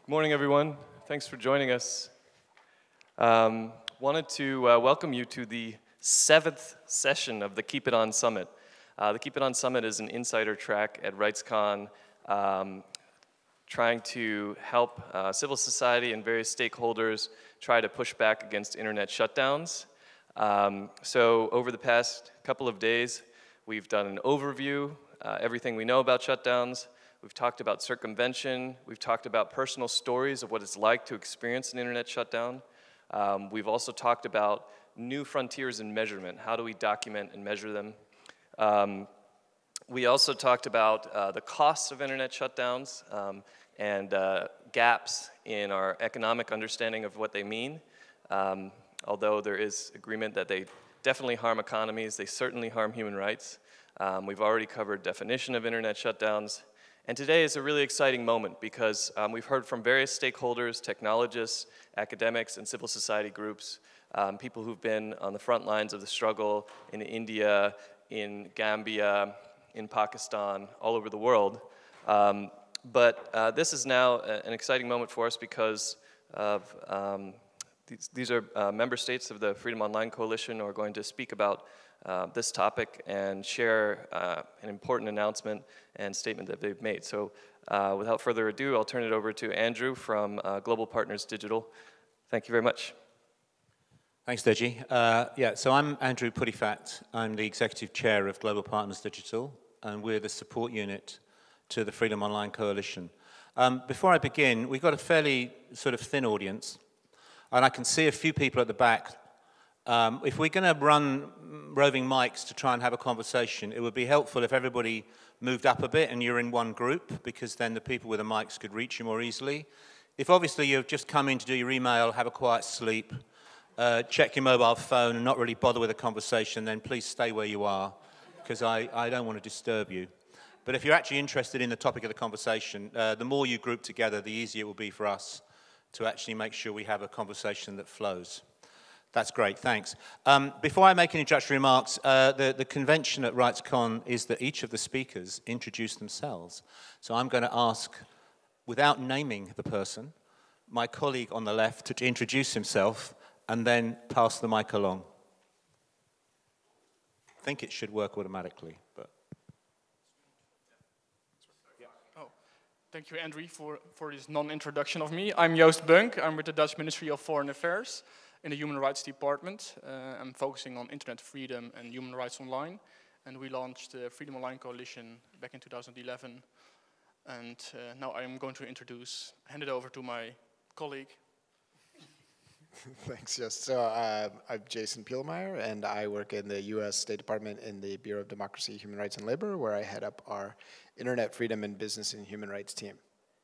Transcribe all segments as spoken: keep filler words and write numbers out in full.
Good morning, everyone. Thanks for joining us. Um, wanted to uh, welcome you to the seventh session of the Keep It On Summit. Uh, the Keep It On Summit is an insider track at RightsCon, um, trying to help uh, civil society and various stakeholders try to push back against internet shutdowns. Um, so over the past couple of days, we've done an overview, uh, everything we know about shutdowns. We've talked about circumvention. We've talked about personal stories of what it's like to experience an internet shutdown. Um, we've also talked about new frontiers in measurement. How do we document and measure them? Um, we also talked about uh, the costs of internet shutdowns um, and uh, gaps in our economic understanding of what they mean. Um, although there is agreement that they definitely harm economies, they certainly harm human rights. Um, we've already covered definition of internet shutdowns. And today is a really exciting moment because um, we've heard from various stakeholders, technologists, academics, and civil society groups, um, people who've been on the front lines of the struggle in India, in Gambia, in Pakistan, all over the world. Um, but uh, this is now a, an exciting moment for us because of um, these, these are uh, member states of the Freedom Online Coalition who are going to speak about Uh, this topic and share uh, an important announcement and statement that they've made. So uh, without further ado, I'll turn it over to Andrew from uh, Global Partners Digital. Thank you very much. Thanks, Deji. Uh, yeah, so I'm Andrew Pudifat. I'm the Executive Chair of Global Partners Digital, and we're the support unit to the Freedom Online Coalition. Um, before I begin, we've got a fairly sort of thin audience, and I can see a few people at the back. Um, if we're going to run roving mics to try and have a conversation, it would be helpful if everybody moved up a bit and you're in one group, because then the people with the mics could reach you more easily. If obviously you've just come in to do your email, have a quiet sleep, uh, check your mobile phone and not really bother with a conversation, then please stay where you are, because I, I don't want to disturb you. But if you're actually interested in the topic of the conversation, uh, the more you group together, the easier it will be for us to actually make sure we have a conversation that flows. That's great, thanks. Um, before I make any introductory remarks, uh, the, the convention at RightsCon is that each of the speakers introduce themselves. So I'm going to ask, without naming the person, my colleague on the left to, to introduce himself and then pass the mic along. I think it should work automatically, but... Oh, thank you, Andrew, for, for this non-introduction of me. I'm Joost Bunk. I'm with the Dutch Ministry of Foreign Affairs in the Human Rights Department. Uh, I'm focusing on internet freedom and human rights online. And we launched the Freedom Online Coalition back in two thousand eleven. And uh, now I'm going to introduce, hand it over to my colleague. Thanks, Joost. So uh, I'm Jason Pielmeyer, and I work in the U S State Department in the Bureau of Democracy, Human Rights and Labor, where I head up our Internet Freedom and Business and Human Rights team.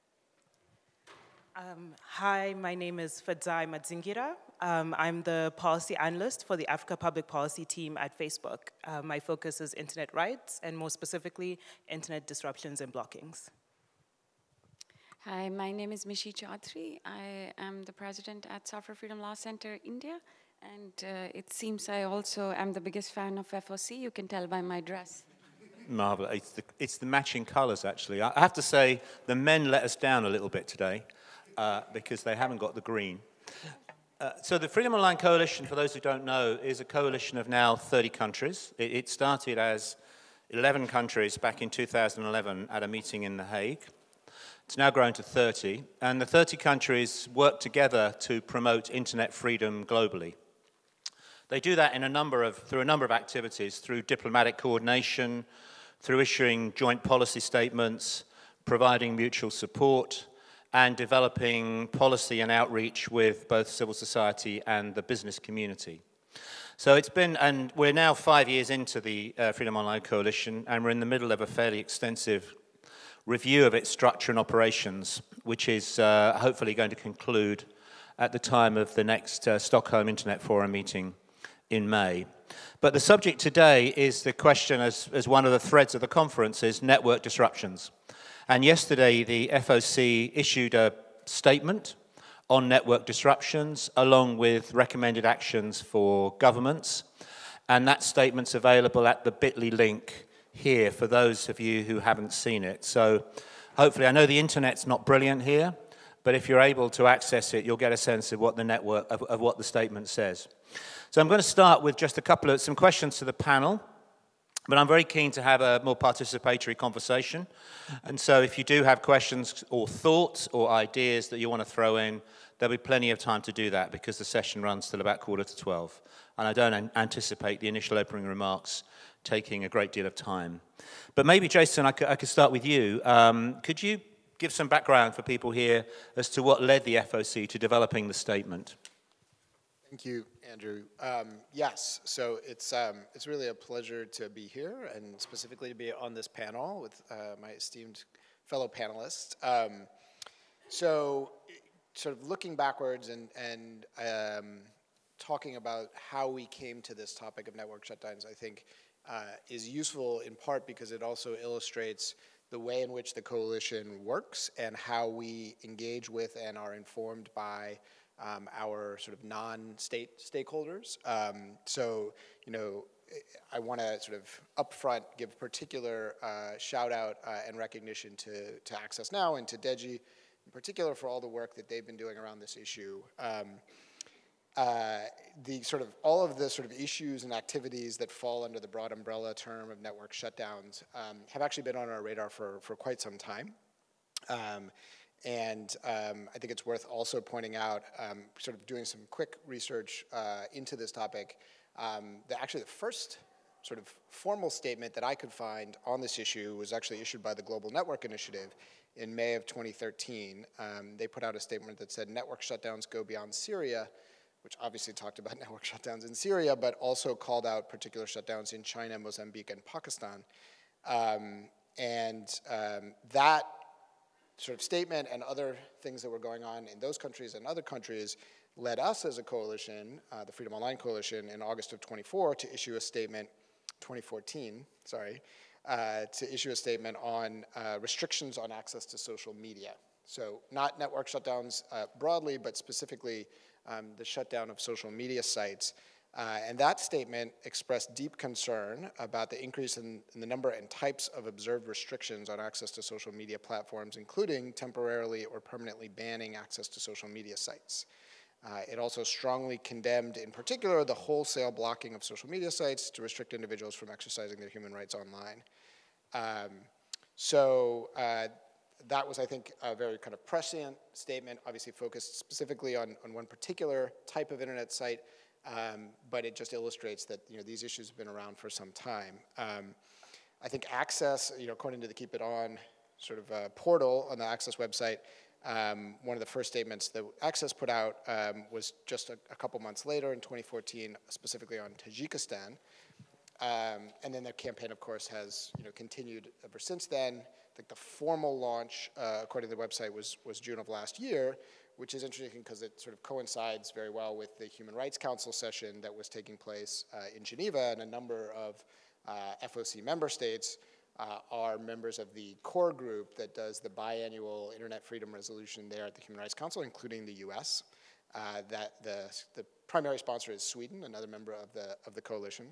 Um, hi, my name is Fadzai Madzingira. Um, I'm the policy analyst for the Africa Public Policy team at Facebook. Uh, my focus is internet rights, and more specifically, internet disruptions and blockings. Hi, my name is Mishi Chaudhry. I am the president at Software Freedom Law Center, India. And uh, it seems I also am the biggest fan of F O C. You can tell by my dress. Marvelous. It's the, it's the matching colors, actually. I have to say, the men let us down a little bit today. Uh, because they haven't got the green. Uh, so the Freedom Online Coalition, for those who don't know, is a coalition of now thirty countries. It, it started as eleven countries back in two thousand eleven at a meeting in The Hague. It's now grown to thirty, and the thirty countries work together to promote internet freedom globally. They do that in a number of, through a number of activities, through diplomatic coordination, through issuing joint policy statements, providing mutual support, and developing policy and outreach with both civil society and the business community. So it's been, and we're now five years into the uh, Freedom Online Coalition, and we're in the middle of a fairly extensive review of its structure and operations, which is uh, hopefully going to conclude at the time of the next uh, Stockholm Internet Forum meeting in May. But the subject today is the question, as, as one of the threads of the conference, is network disruptions. And yesterday, the F O C issued a statement on network disruptions, along with recommended actions for governments. And that statement's available at the bit dot L Y link here for those of you who haven't seen it. So hopefully, I know the internet's not brilliant here, but if you're able to access it, you'll get a sense of what the network, of, of what the statement says. So I'm going to start with just a couple of, some questions to the panel, but I'm very keen to have a more participatory conversation. And so if you do have questions or thoughts or ideas that you want to throw in, there'll be plenty of time to do that because the session runs till about quarter to twelve. And I don't an anticipate the initial opening remarks taking a great deal of time. But maybe, Jason, I could, I could start with you. Um, could you give some background for people here as to what led the F O C to developing the statement? Thank you, Andrew. Um, yes, so it's, um, it's really a pleasure to be here and specifically to be on this panel with uh, my esteemed fellow panelists. Um, so sort of looking backwards and, and um, talking about how we came to this topic of network shutdowns, I think uh, is useful in part because it also illustrates the way in which the coalition works and how we engage with and are informed by Um, our sort of non-state stakeholders. Um, so, you know, I want to sort of upfront give particular uh, shout out uh, and recognition to, to Access Now and to DEGI in particular for all the work that they've been doing around this issue. Um, uh, the sort of, all of the sort of issues and activities that fall under the broad umbrella term of network shutdowns um, have actually been on our radar for, for quite some time. Um, And um, I think it's worth also pointing out, um, sort of doing some quick research uh, into this topic, um, that actually the first sort of formal statement that I could find on this issue was actually issued by the Global Network Initiative in May of twenty thirteen. Um, they put out a statement that said network shutdowns go beyond Syria, which obviously talked about network shutdowns in Syria, but also called out particular shutdowns in China, Mozambique, and Pakistan. Um, and um, that sort of statement and other things that were going on in those countries and other countries led us as a coalition, uh, the Freedom Online Coalition, in August of twenty-four to issue a statement, twenty fourteen, sorry, uh, to issue a statement on uh, restrictions on access to social media. So not network shutdowns uh, broadly, but specifically um, the shutdown of social media sites. Uh, and that statement expressed deep concern about the increase in, in the number and types of observed restrictions on access to social media platforms, including temporarily or permanently banning access to social media sites. Uh, it also strongly condemned, in particular, the wholesale blocking of social media sites to restrict individuals from exercising their human rights online. Um, so uh, that was, I think, a very kind of prescient statement, obviously focused specifically on, on one particular type of internet site. Um, but it just illustrates that, you know, these issues have been around for some time. Um, I think Access, you know, according to the Keep It On sort of uh, portal on the Access website, um, one of the first statements that Access put out um, was just a, a couple months later in twenty fourteen, specifically on Tajikistan. Um, and then the campaign, of course, has, you know, continued ever since then. I think the formal launch, uh, according to the website, was, was June of last year, which is interesting because it sort of coincides very well with the Human Rights Council session that was taking place uh, in Geneva, and a number of uh, F O C member states uh, are members of the core group that does the biannual Internet Freedom Resolution there at the Human Rights Council, including the U S. Uh, that the, the primary sponsor is Sweden, another member of the, of the coalition.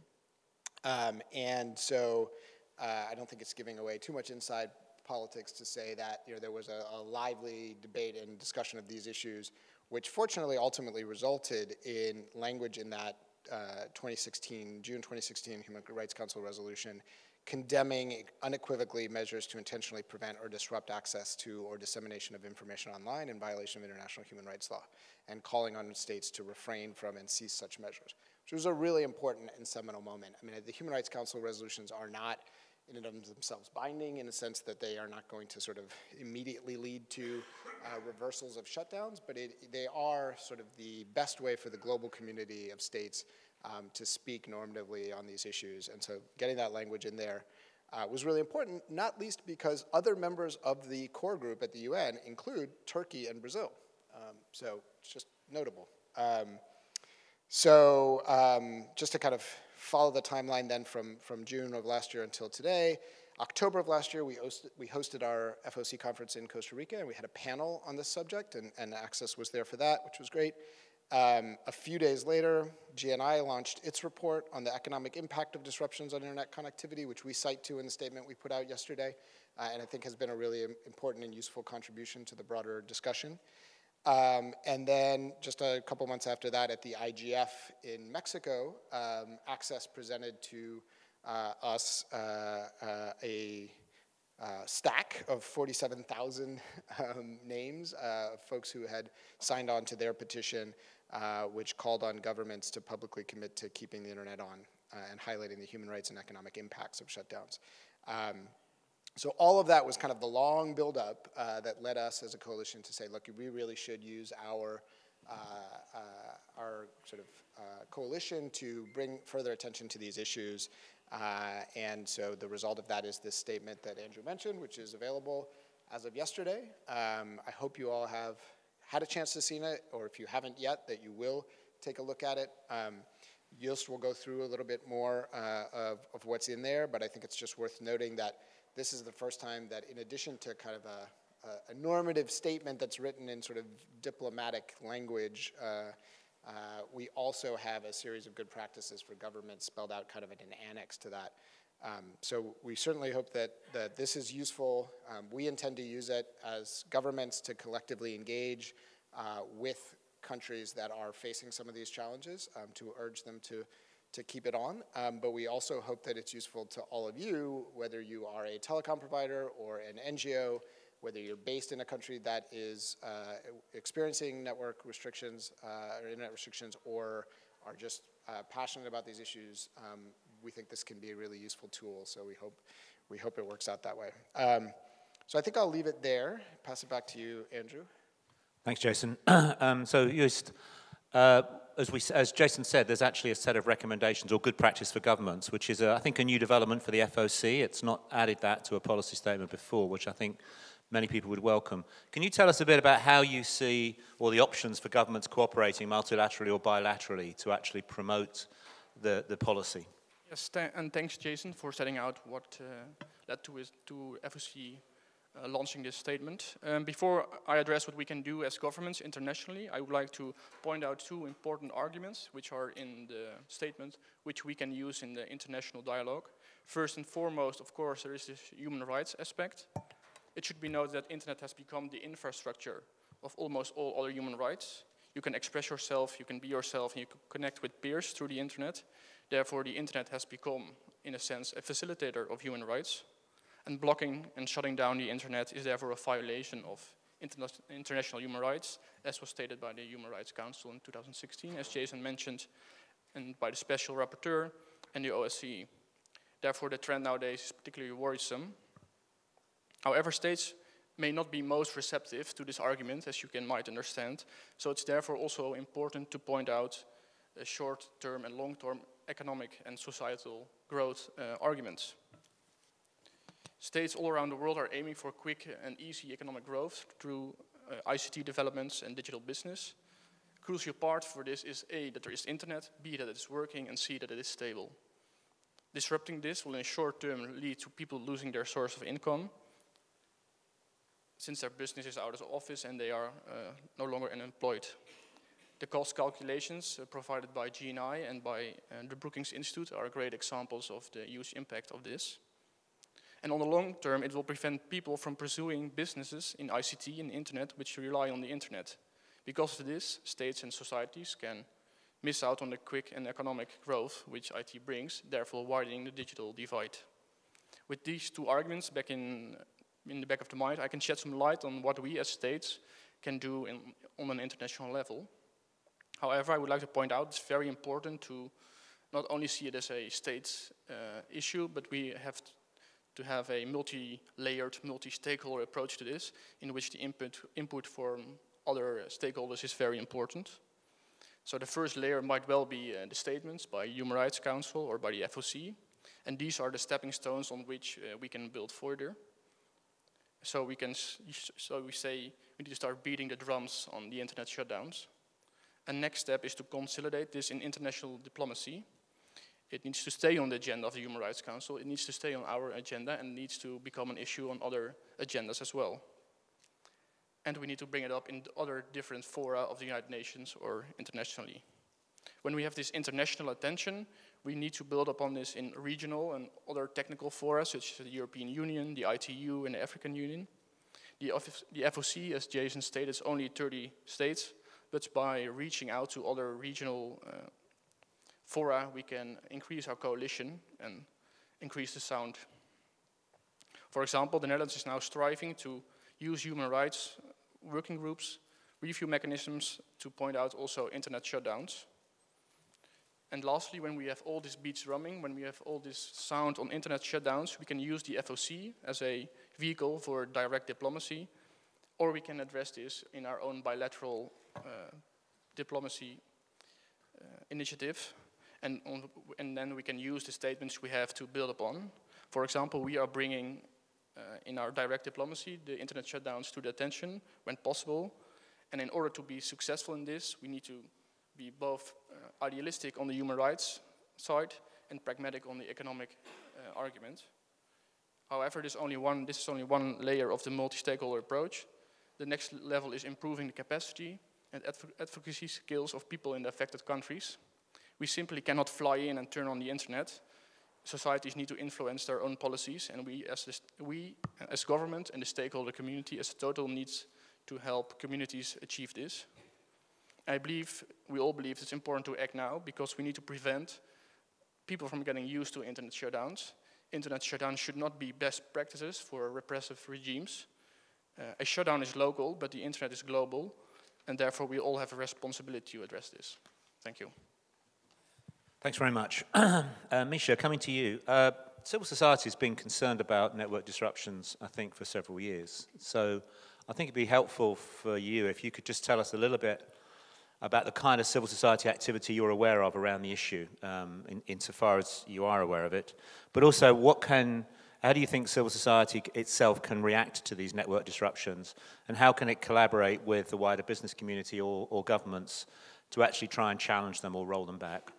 Um, and so uh, I don't think it's giving away too much inside politics to say that, you know, there was a, a lively debate and discussion of these issues, which fortunately ultimately resulted in language in that uh, twenty sixteen, June twenty sixteen Human Rights Council resolution condemning unequivocally measures to intentionally prevent or disrupt access to or dissemination of information online in violation of international human rights law, and calling on states to refrain from and cease such measures, which was a really important and seminal moment. I mean, the Human Rights Council resolutions are not in and of themselves binding, in the sense that they are not going to sort of immediately lead to uh, reversals of shutdowns, but it, they are sort of the best way for the global community of states um, to speak normatively on these issues. And so getting that language in there uh, was really important, not least because other members of the core group at the U N include Turkey and Brazil. Um, so it's just notable. Um, so um, just to kind of follow the timeline then from, from June of last year until today, October of last year, we hosted, we hosted our F O C conference in Costa Rica, and we had a panel on this subject, and, and Access was there for that, which was great. Um, a few days later, G N I launched its report on the economic impact of disruptions on internet connectivity, which we cite to in the statement we put out yesterday, uh, and I think has been a really important and useful contribution to the broader discussion. Um, and then just a couple months after that, at the I G F in Mexico, um, Access presented to uh, us uh, uh, a uh, stack of forty-seven thousand um, names uh, of folks who had signed on to their petition, uh, which called on governments to publicly commit to keeping the internet on uh, and highlighting the human rights and economic impacts of shutdowns. Um, So all of that was kind of the long buildup uh, that led us as a coalition to say, look, we really should use our, uh, uh, our sort of uh, coalition to bring further attention to these issues. Uh, and so the result of that is this statement that Andrew mentioned, which is available as of yesterday. Um, I hope you all have had a chance to see it, or if you haven't yet, that you will take a look at it. Um, Joost will go through a little bit more uh, of, of what's in there, but I think it's just worth noting that this is the first time that, in addition to kind of a, a, a normative statement that's written in sort of diplomatic language, uh, uh, we also have a series of good practices for government spelled out kind of in an annex to that. Um, so we certainly hope that, that this is useful. Um, we intend to use it as governments to collectively engage uh, with countries that are facing some of these challenges, um, to urge them to to keep it on, um, but we also hope that it's useful to all of you, whether you are a telecom provider or an N G O, whether you're based in a country that is uh, experiencing network restrictions uh, or internet restrictions, or are just uh, passionate about these issues. Um, we think this can be a really useful tool, so we hope, we hope it works out that way. Um, so I think I'll leave it there. Pass it back to you, Andrew. Thanks, Jason. um, so Joost, uh, As, we, as Jason said, there's actually a set of recommendations or good practice for governments, which is, a, I think, a new development for the F O C. It's not added that to a policy statement before, which I think many people would welcome. Can you tell us a bit about how you see, or the options for governments cooperating multilaterally or bilaterally to actually promote the, the policy? Yes, th and thanks, Jason, for setting out what uh, led to, his, to F O C Uh, launching this statement. Um, before I address what we can do as governments internationally, I would like to point out two important arguments which are in the statement, which we can use in the international dialogue. First and foremost, of course, there is this human rights aspect. It should be noted that internet has become the infrastructure of almost all other human rights. You can express yourself, you can be yourself, and you can connect with peers through the internet. Therefore, the internet has become, in a sense, a facilitator of human rights. And blocking and shutting down the internet is therefore a violation of interna international human rights, as was stated by the Human Rights Council in two thousand sixteen, as Jason mentioned, and by the Special Rapporteur and the O S C E. Therefore, the trend nowadays is particularly worrisome. However, states may not be most receptive to this argument, as you can might understand, so it's therefore also important to point out uh, short-term and long-term economic and societal growth uh, arguments. States all around the world are aiming for quick and easy economic growth through uh, I C T developments and digital business. A crucial part for this is A, that there is internet, B, that it is working, and C, that it is stable. Disrupting this will in short term lead to people losing their source of income, since their business is out of office and they are uh, no longer unemployed. The cost calculations uh, provided by G N I and by uh, the Brookings Institute are great examples of the huge impact of this. And on the long term, it will prevent people from pursuing businesses in I C T and internet which rely on the internet. Because of this, states and societies can miss out on the quick and economic growth which I T brings, therefore widening the digital divide. With these two arguments back in, in the back of the mind, I can shed some light on what we as states can do in, on an international level. However, I would like to point out it's very important to not only see it as a state uh, issue, but we have to to have a multi-layered, multi-stakeholder approach to this, in which the input, input from other stakeholders is very important. So the first layer might well be uh, the statements by Human Rights Council or by the F O C, and these are the stepping stones on which uh, we can build further. So we can, so we say we need to start beating the drums on the internet shutdowns. And next step is to consolidate this in international diplomacy. It needs to stay on the agenda of the Human Rights Council, it needs to stay on our agenda, and needs to become an issue on other agendas as well. and we need to bring it up in other different fora of the United Nations or internationally. When we have this international attention, we need to build upon this in regional and other technical fora, such as the European Union, the I T U, and the African Union. The, the F O C, as Jason stated, is only thirty states, but by reaching out to other regional uh, fora, we can increase our coalition and increase the sound. For example, the Netherlands is now striving to use human rights working groups, review mechanisms to point out also internet shutdowns. And lastly, when we have all these beats drumming, when we have all this sound on internet shutdowns, we can use the F O C as a vehicle for direct diplomacy, or we can address this in our own bilateral uh, diplomacy uh, initiative, and, on, and then we can use the statements we have to build upon. For example, we are bringing uh, in our direct diplomacy the internet shutdowns to the attention when possible, and in order to be successful in this, we need to be both uh, idealistic on the human rights side and pragmatic on the economic uh, argument. However, this, only one, this is only one layer of the multi-stakeholder approach. The next level is improving the capacity and adv advocacy skills of people in the affected countries. We simply cannot fly in and turn on the internet. Societies need to influence their own policies, and we as, this, we as government and the stakeholder community as a total needs to help communities achieve this. I believe, we all believe it's important to act now because we need to prevent people from getting used to internet shutdowns. Internet shutdowns should not be best practices for repressive regimes. Uh, a shutdown is local, but the internet is global, and therefore we all have a responsibility to address this. Thank you. Thanks very much. uh, Misha, coming to you. Uh, civil society has been concerned about network disruptions, I think, for several years. So I think it'd be helpful for you if you could just tell us a little bit about the kind of civil society activity you're aware of around the issue, um, in, insofar as you are aware of it. But also, what can, how do you think civil society itself can react to these network disruptions, and how can it collaborate with the wider business community or, or governments to actually try and challenge them or roll them back?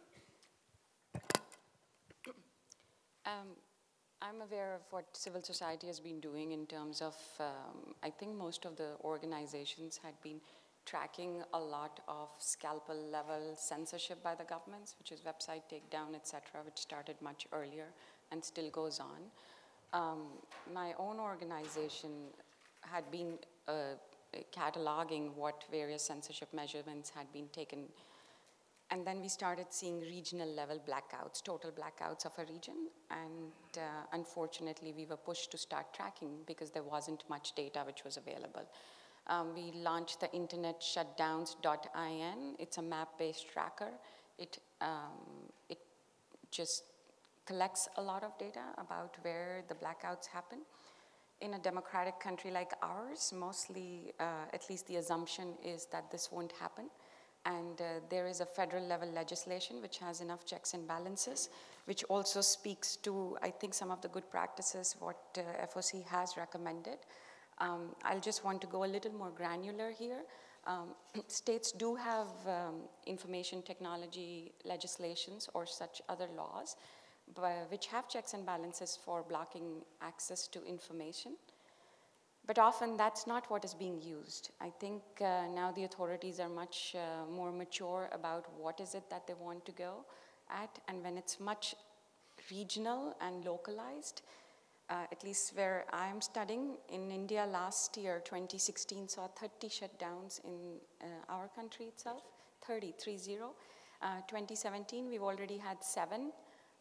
Um, I'm aware of what civil society has been doing in terms of, um, I think most of the organizations had been tracking a lot of scalpel level censorship by the governments, which is website takedown, et cetera, which started much earlier and still goes on. Um, my own organization had been uh, cataloging what various censorship measurements had been taken. And then we started seeing regional level blackouts, total blackouts of a region. And uh, unfortunately, we were pushed to start tracking because there wasn't much data which was available. Um, we launched the internet shutdowns dot I N. It's a map-based tracker. It, um, it just collects a lot of data about where the blackouts happen. In a democratic country like ours, mostly, uh, at least the assumption is that this won't happen. And uh, there is a federal level legislation which has enough checks and balances, which also speaks to, I think, some of the good practices what uh, F O C has recommended. Um, I'll just want to go a little more granular here. Um, states do have um, information technology legislations or such other laws, but, which have checks and balances for blocking access to information. But often that's not what is being used. I think uh, now the authorities are much uh, more mature about what is it that they want to go at, and when it's much regional and localized, Uh, at least where I'm studying, in India last year, twenty sixteen, saw thirty shutdowns in uh, our country itself, thirty, three zero. Uh, twenty seventeen, we've already had seven.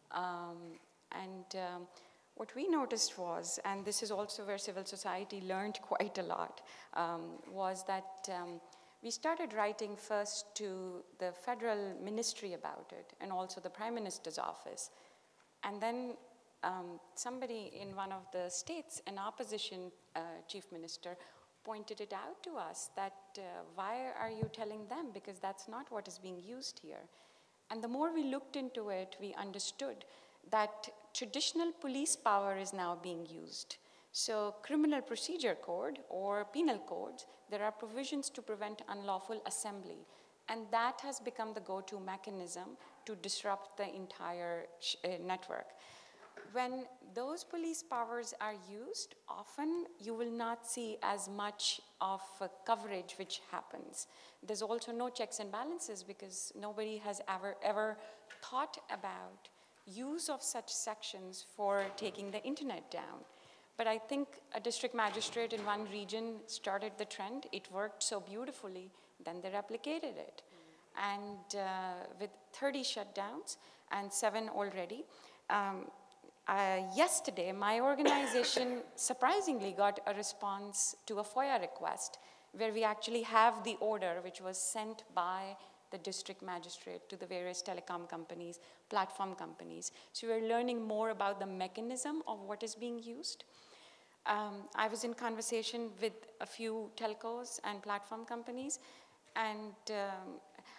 Um, and um, what we noticed was, and this is also where civil society learned quite a lot, um, was that um, we started writing first to the federal ministry about it, and also the Prime Minister's office. And then Um, somebody in one of the states, an opposition uh, chief minister, pointed it out to us that uh, why are you telling them? Because that's not what is being used here. And the more we looked into it, we understood that traditional police power is now being used. So criminal procedure code or penal codes, there are provisions to prevent unlawful assembly. And that has become the go-to mechanism to disrupt the entire sh uh, network. when those police powers are used, often you will not see as much of uh, coverage which happens. There's also no checks and balances because nobody has ever, ever thought about use of such sections for taking the internet down. But I think a district magistrate in one region started the trend. It worked so beautifully, then they replicated it. And uh, with thirty shutdowns and seven already, um, uh, yesterday my organization surprisingly got a response to a FOIA request where we actually have the order which was sent by the district magistrate to the various telecom companies, platform companies. So we're learning more about the mechanism of what is being used. Um, I was in conversation with a few telcos and platform companies, and um,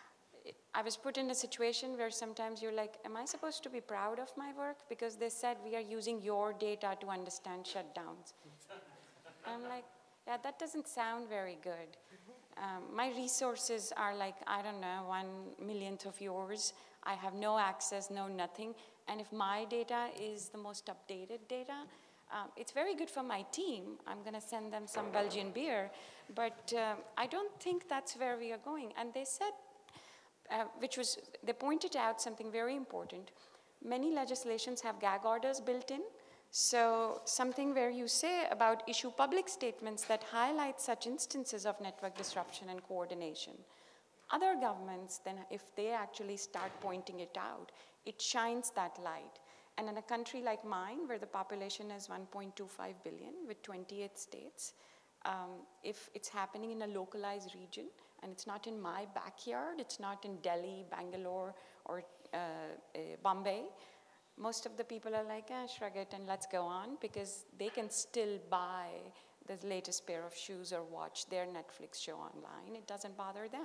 I was put in a situation where sometimes you're like, am I supposed to be proud of my work? Because they said we are using your data to understand shutdowns. I'm like, yeah, that doesn't sound very good. Um, my resources are like, I don't know, one millionth of yours. I have no access, no nothing. And if my data is the most updated data, um, it's very good for my team. I'm going to send them some Belgian beer. But um, I don't think that's where we are going. And they said, uh, which was, they pointed out something very important. Many legislations have gag orders built in. So something where you say about issue public statements that highlight such instances of network disruption and coordination. Other governments, then if they actually start pointing it out, it shines that light. And in a country like mine, where the population is one point two five billion with twenty-eight states, um, if it's happening in a localized region, and it's not in my backyard, it's not in Delhi, Bangalore, or uh, uh, Bombay, most of the people are like, eh, shrug it and let's go on, because they can still buy the latest pair of shoes or watch their Netflix show online. It doesn't bother them.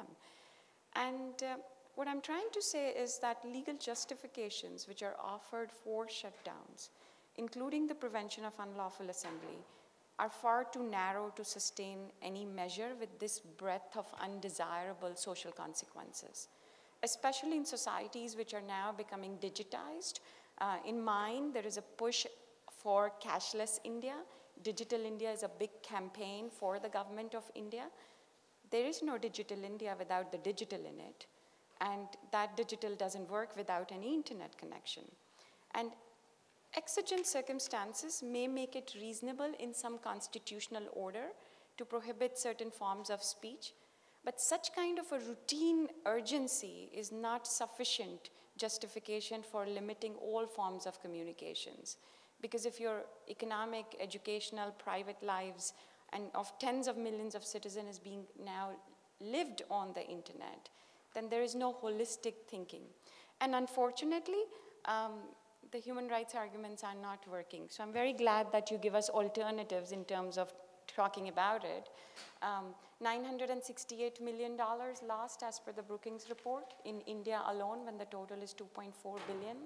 And uh, what I'm trying to say is that legal justifications which are offered for shutdowns, including the prevention of unlawful assembly, are far too narrow to sustain any measure with this breadth of undesirable social consequences, especially in societies which are now becoming digitized. Uh, in mine, there is a push for cashless India. Digital India is a big campaign for the government of India. There is no digital India without the digital in it. And that digital doesn't work without any internet connection. And exigent circumstances may make it reasonable in some constitutional order to prohibit certain forms of speech. But such kind of a routine urgency is not sufficient justification for limiting all forms of communications. Because if your economic, educational, private lives and of tens of millions of citizens is being now lived on the internet, then there is no holistic thinking. And unfortunately, um, the human rights arguments are not working. So I'm very glad that you give us alternatives in terms of talking about it. Um, nine hundred sixty-eight million dollars lost as per the Brookings report in India alone when the total is two point four billion.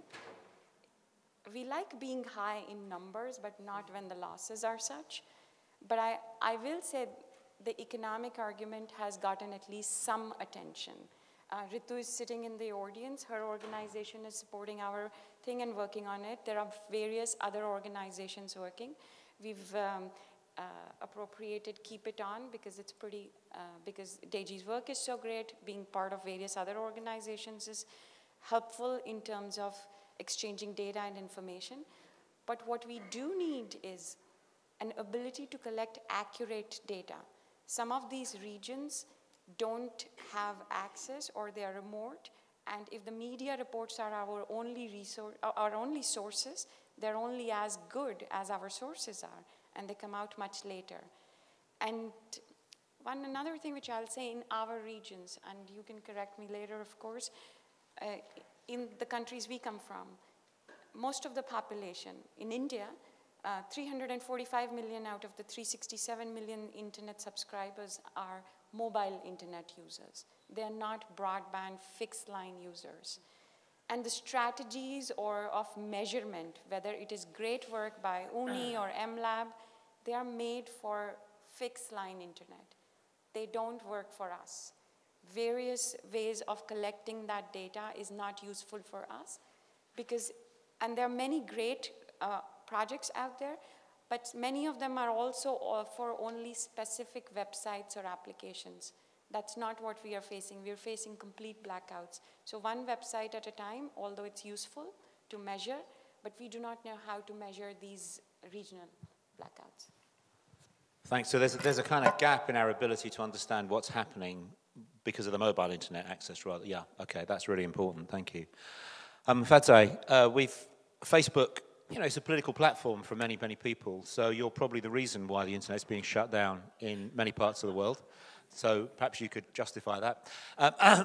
We like being high in numbers, but not when the losses are such. But I, I will say the economic argument has gotten at least some attention. Uh, Ritu is sitting in the audience. Her organization is supporting our thing and working on it. There are various other organizations working. We've um, uh, appropriated Keep It On because it's pretty, uh, because Deji's work is so great. Being part of various other organizations is helpful in terms of exchanging data and information. But what we do need is an ability to collect accurate data. Some of these regions don't have access or they are remote, and if the media reports are our only resource, our only sources, they're only as good as our sources are, and they come out much later. And one another thing which I'll say in our regions, and you can correct me later, of course, uh, in the countries we come from, most of the population in India, uh, three hundred forty-five million out of the three hundred sixty-seven million internet subscribers are mobile internet users. They are not broadband fixed line users. And the strategies or of measurement, whether it is great work by U N I or M Lab, they are made for fixed line internet. They don't work for us. Various ways of collecting that data is not useful for us because, and there are many great projects out there, but many of them are also uh, for only specific websites or applications. That's not what we are facing. We are facing complete blackouts. So one website at a time, although it's useful to measure, but we do not know how to measure these regional blackouts. Thanks. So there's a, there's a kind of gap in our ability to understand what's happening because of the mobile internet access, rather. Yeah, okay, that's really important. Thank you. Um, Fadzai, uh, we've, Facebook, you know, it's a political platform for many, many people, so you're probably the reason why the internet's being shut down in many parts of the world. So perhaps you could justify that. Um, uh,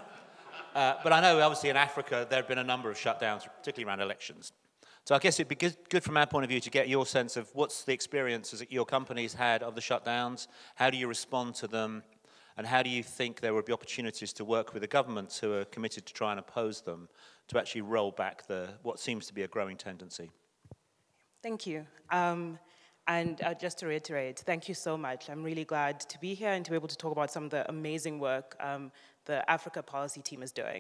but I know, obviously, in Africa, there have been a number of shutdowns, particularly around elections. So I guess it'd be good, good from our point of view to get your sense of what's the experiences that your company's had of the shutdowns, how do you respond to them, and how do you think there would be opportunities to work with the governments who are committed to try and oppose them to actually roll back the, what seems to be a growing tendency? Thank you. Um, and uh, just to reiterate, thank you so much. I'm really glad to be here and to be able to talk about some of the amazing work um, the Africa policy team is doing.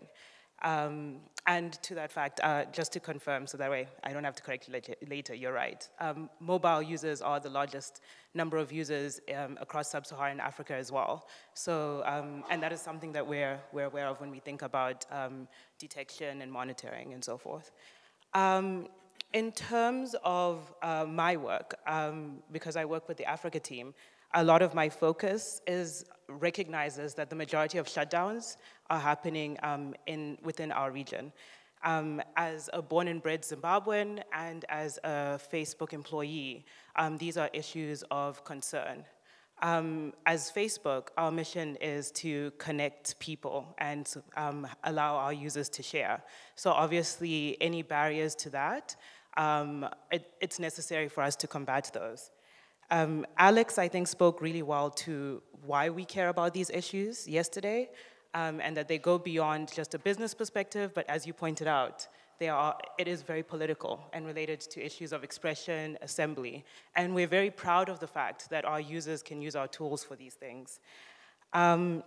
Um, and to that fact, uh, just to confirm, so that way I don't have to correct you later, you're right. Um, mobile users are the largest number of users um, across sub-Saharan Africa as well. So, um, and that is something that we're, we're aware of when we think about um, detection and monitoring and so forth. Um, in terms of uh, my work, um, because I work with the Africa team, a lot of my focus is recognizes that the majority of shutdowns are happening um, in, within our region. Um, as a born and bred Zimbabwean and as a Facebook employee, um, these are issues of concern. Um, as Facebook, our mission is to connect people and um, allow our users to share. So obviously, any barriers to that, um, it, it's necessary for us to combat those. Um, Alex, I think, spoke really well to why we care about these issues yesterday, um, and that they go beyond just a business perspective, but as you pointed out, they are, it is very political and related to issues of expression, assembly, and we're very proud of the fact that our users can use our tools for these things. Um,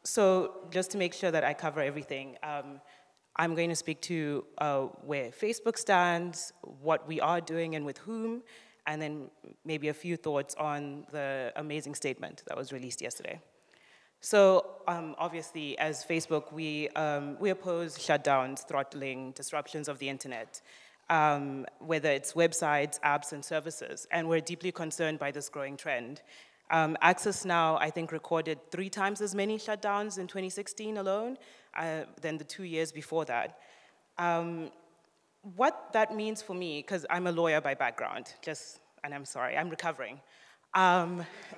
so just to make sure that I cover everything, um, I'm going to speak to uh, where Facebook stands, what we are doing and with whom, and then maybe a few thoughts on the amazing statement that was released yesterday. So um, obviously, as Facebook, we, um, we oppose shutdowns, throttling, disruptions of the internet, um, whether it's websites, apps, and services, and we're deeply concerned by this growing trend. Um, Access Now, I think, recorded three times as many shutdowns in twenty sixteen alone uh, than the two years before that. Um, What that means for me, because I'm a lawyer by background, just, and I'm sorry, I'm recovering. Um,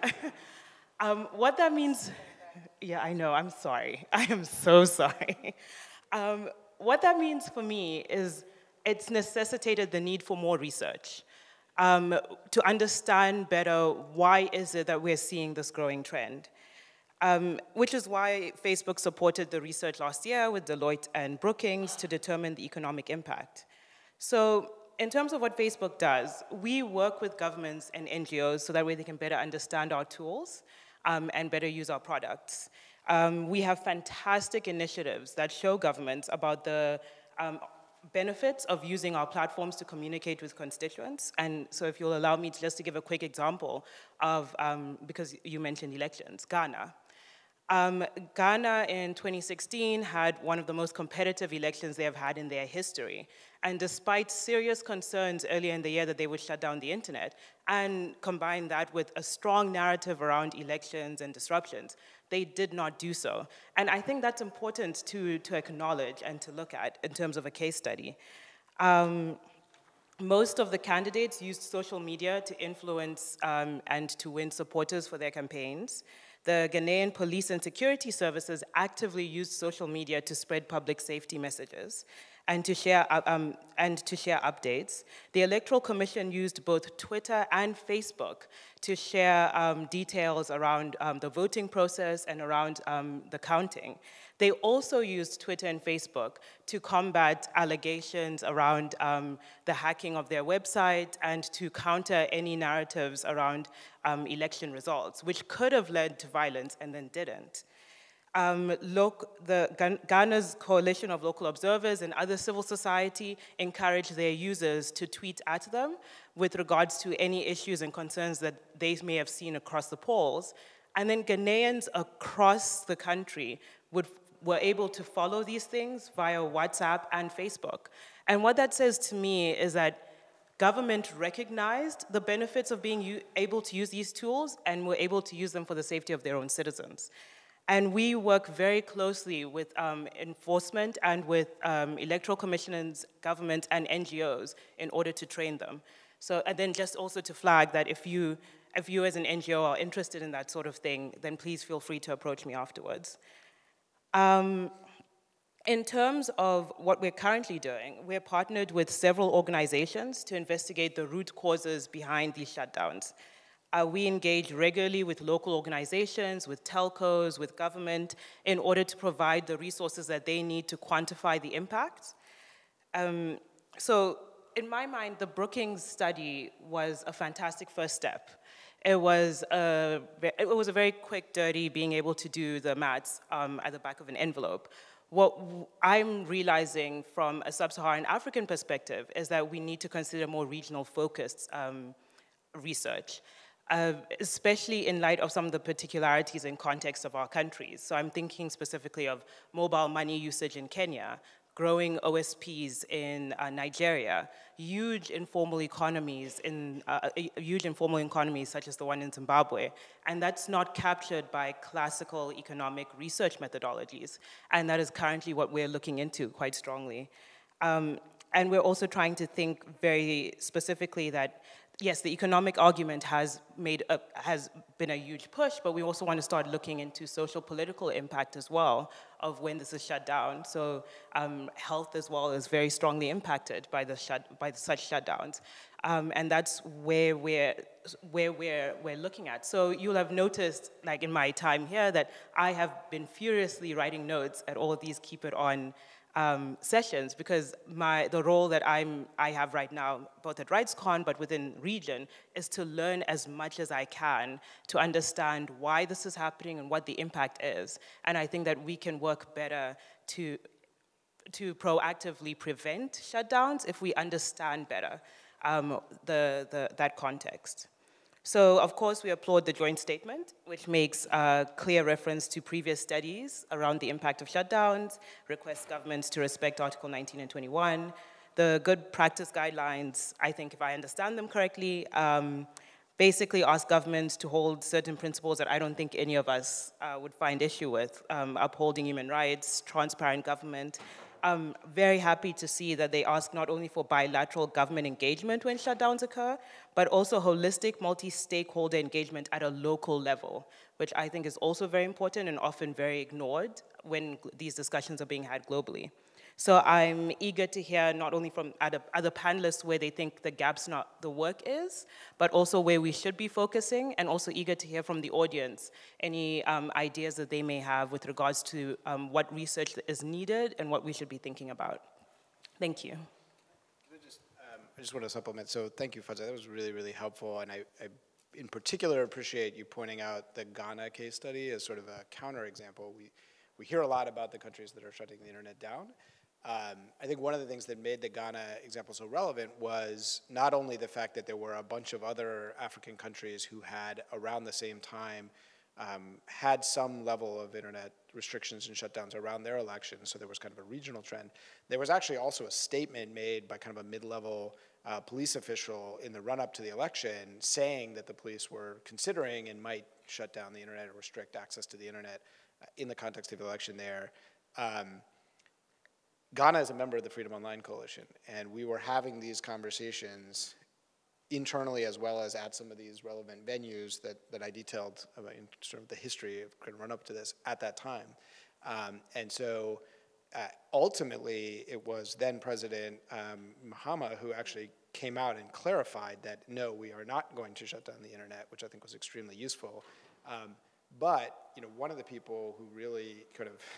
um, what that means, yeah, I know, I'm sorry. I am so sorry. Um, what that means for me is it's necessitated the need for more research um, to understand better why is it that we're seeing this growing trend. Um, which is why Facebook supported the research last year with Deloitte and Brookings to determine the economic impact. So in terms of what Facebook does, we work with governments and N G Os so that way they can better understand our tools um, and better use our products. Um, we have fantastic initiatives that show governments about the um, benefits of using our platforms to communicate with constituents. And so if you'll allow me to just to give a quick example of, um, because you mentioned elections, Ghana. Um, Ghana in twenty sixteen had one of the most competitive elections they have had in their history. And despite serious concerns earlier in the year that they would shut down the internet, and combine that with a strong narrative around elections and disruptions, they did not do so. And I think that's important to, to acknowledge and to look at in terms of a case study. Um, Most of the candidates used social media to influence um, and to win supporters for their campaigns. The Ghanaian police and security services actively used social media to spread public safety messages and to share, um, and to share updates. The Electoral Commission used both Twitter and Facebook to share um, details around um, the voting process and around um, the counting. They also used Twitter and Facebook to combat allegations around um, the hacking of their website and to counter any narratives around um, election results, which could have led to violence and then didn't. Um, loc the Ghana's coalition of local observers and other civil society encourage their users to tweet at them with regards to any issues and concerns that they may have seen across the polls. And then Ghanaians across the country would, were able to follow these things via WhatsApp and Facebook. And what that says to me is that government recognized the benefits of being able to use these tools and were able to use them for the safety of their own citizens. And we work very closely with um, enforcement and with um, electoral commissions, government, and N G Os in order to train them. So, and then just also to flag that if you, if you as an N G O are interested in that sort of thing, then please feel free to approach me afterwards. Um, in terms of what we're currently doing, we're partnered with several organizations to investigate the root causes behind these shutdowns. Uh, we engage regularly with local organizations, with telcos, with government, in order to provide the resources that they need to quantify the impact. Um, so in my mind, the Brookings study was a fantastic first step. It was a, it was a very quick, dirty, being able to do the maths um, at the back of an envelope. What I'm realizing from a sub-Saharan African perspective is that we need to consider more regional focused um, research. Uh, especially in light of some of the particularities and context of our countries. So I'm thinking specifically of mobile money usage in Kenya, growing O S Ps in uh, Nigeria, huge informal economies in uh, huge informal economies such as the one in Zimbabwe, and that's not captured by classical economic research methodologies, and that is currently what we're looking into quite strongly. Um, and we're also trying to think very specifically that yes, the economic argument has made a, has been a huge push, but we also want to start looking into social political impact as well of when this is shut down. So um, health as well is very strongly impacted by the shut by the, such shutdowns, um, and that's where we're where we're we're looking at. So you'll have noticed, like in my time here, that I have been furiously writing notes at all of these Keep It On Um, sessions, because my, the role that I'm, I have right now, both at RightsCon but within region, is to learn as much as I can to understand why this is happening and what the impact is. And I think that we can work better to, to proactively prevent shutdowns if we understand better um, the, the, that context. So, of course, we applaud the joint statement, which makes uh, clear reference to previous studies around the impact of shutdowns, requests governments to respect Article nineteen and twenty-one. The good practice guidelines, I think if I understand them correctly, um, basically ask governments to hold certain principles that I don't think any of us uh, would find issue with, um, upholding human rights, transparent government. I'm very happy to see that they ask not only for bilateral government engagement when shutdowns occur, but also holistic multi-stakeholder engagement at a local level, which I think is also very important and often very ignored when these discussions are being had globally. So I'm eager to hear not only from other, other panelists where they think the gaps, not the work is, but also where we should be focusing, and also eager to hear from the audience any um, ideas that they may have with regards to um, what research is needed and what we should be thinking about. Thank you. I just, um, I just want to supplement. So thank you, Fadza. That was really, really helpful. And I, I, in particular, appreciate you pointing out the Ghana case study as sort of a counterexample. We, we hear a lot about the countries that are shutting the internet down. Um, I think one of the things that made the Ghana example so relevant was not only the fact that there were a bunch of other African countries who had, around the same time, um, had some level of internet restrictions and shutdowns around their elections, so there was kind of a regional trend. There was actually also a statement made by kind of a mid-level uh, police official in the run-up to the election saying that the police were considering and might shut down the internet or restrict access to the internet uh, in the context of the election there. Um, Ghana is a member of the Freedom Online Coalition, and we were having these conversations internally as well as at some of these relevant venues that, that I detailed about in sort of the history of kind of run up to this at that time. Um, and so uh, ultimately, it was then President um, Mahama who actually came out and clarified that, no, we are not going to shut down the internet, which I think was extremely useful. Um, but, you know, one of the people who really kind of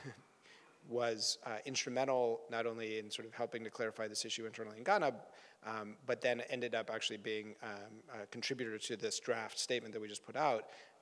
was uh, instrumental not only in sort of helping to clarify this issue internally in Ghana, um, but then ended up actually being um, a contributor to this draft statement that we just put out,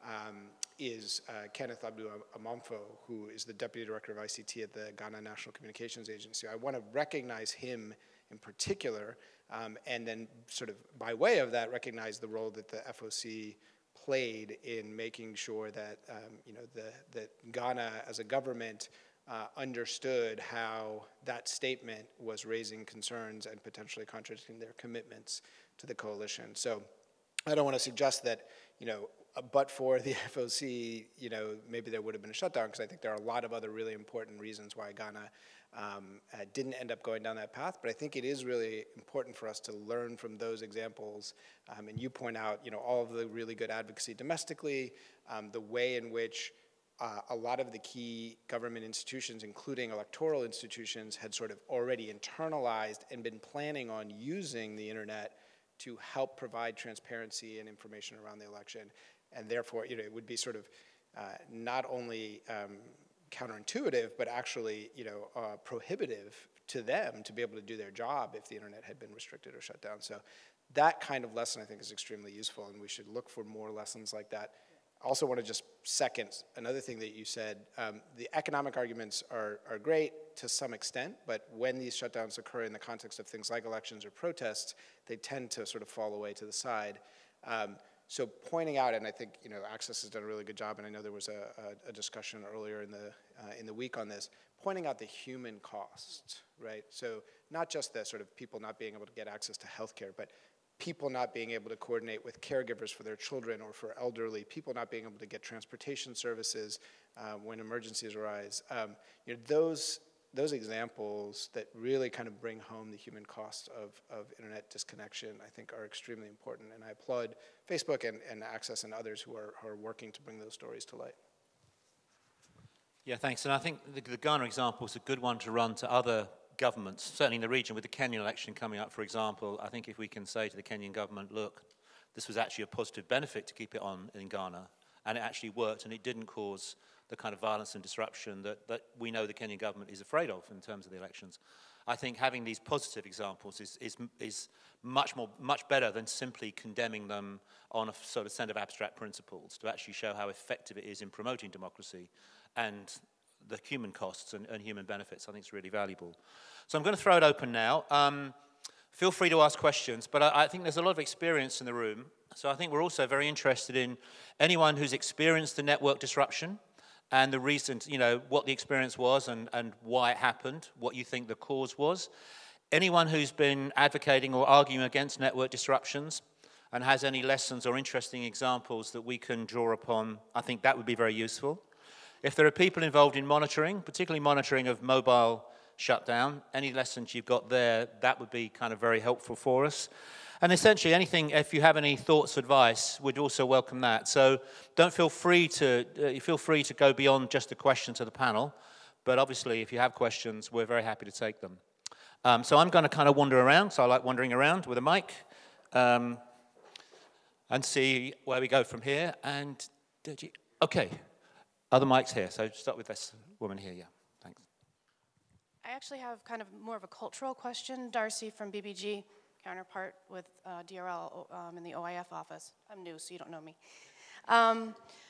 um, is uh, Kenneth Abdul Amamfo, who is the Deputy Director of I C T at the Ghana National Communications Agency. I want to recognize him in particular, um, and then sort of by way of that, recognize the role that the F O C played in making sure that um, you know the, that Ghana as a government uh, understood how that statement was raising concerns and potentially contradicting their commitments to the coalition. So I don't want to suggest that, you know, but for the F O C, you know, maybe there would have been a shutdown, because I think there are a lot of other really important reasons why Ghana um, uh, didn't end up going down that path. But I think it is really important for us to learn from those examples. Um, and you point out, you know, all of the really good advocacy domestically, um, the way in which uh, a lot of the key government institutions, including electoral institutions, had sort of already internalized and been planning on using the internet to help provide transparency and information around the election. And therefore, you know, it would be sort of uh, not only um, counterintuitive, but actually, you know, uh, prohibitive to them to be able to do their job if the internet had been restricted or shut down. So that kind of lesson, I think, is extremely useful, and we should look for more lessons like that. I also want to just second another thing that you said. Um, the economic arguments are, are great to some extent, but when these shutdowns occur in the context of things like elections or protests, they tend to sort of fall away to the side. Um, so pointing out, and I think, you know, Access has done a really good job, and I know there was a, a, a discussion earlier in the, uh, in the week on this, pointing out the human cost, right? So not just the sort of people not being able to get access to healthcare, but people not being able to coordinate with caregivers for their children or for elderly, people not being able to get transportation services uh, when emergencies arise. Um, you know, those, those examples that really kind of bring home the human cost of, of internet disconnection, I think, are extremely important. And I applaud Facebook and, and Access and others who are, who are working to bring those stories to light. Yeah, thanks. And I think the, the Ghana example is a good one to run to other governments, certainly in the region. With the Kenyan election coming up, for example, I think if we can say to the Kenyan government, look, this was actually a positive benefit to keep it on in Ghana, and it actually worked, and it didn't cause the kind of violence and disruption that, that we know the Kenyan government is afraid of in terms of the elections. I think having these positive examples is, is, is much more, much better than simply condemning them on a sort of set of abstract principles, to actually show how effective it is in promoting democracy and the human costs and, and human benefits. I think it's really valuable. So I'm going to throw it open now. Um, feel free to ask questions, but I, I think there's a lot of experience in the room. So I think we're also very interested in anyone who's experienced the network disruption and the reason, you know, what the experience was and, and why it happened, what you think the cause was. Anyone who's been advocating or arguing against network disruptions and has any lessons or interesting examples that we can draw upon, I think that would be very useful. If there are people involved in monitoring, particularly monitoring of mobile shutdown, any lessons you've got there, that would be kind of very helpful for us. And essentially anything, if you have any thoughts or advice, we'd also welcome that. So don't feel free to, uh, you feel free to go beyond just a question to the panel, but obviously if you have questions, we're very happy to take them. Um, so I'm going to kind of wander around, so I like wandering around with a mic, um, and see where we go from here. And, did you, okay. Other mics here, so start with this woman here, yeah, thanks. I actually have kind of more of a cultural question. Darcy from B B G, counterpart with uh, D R L um, in the O I F office. I'm new, so you don't know me. Um,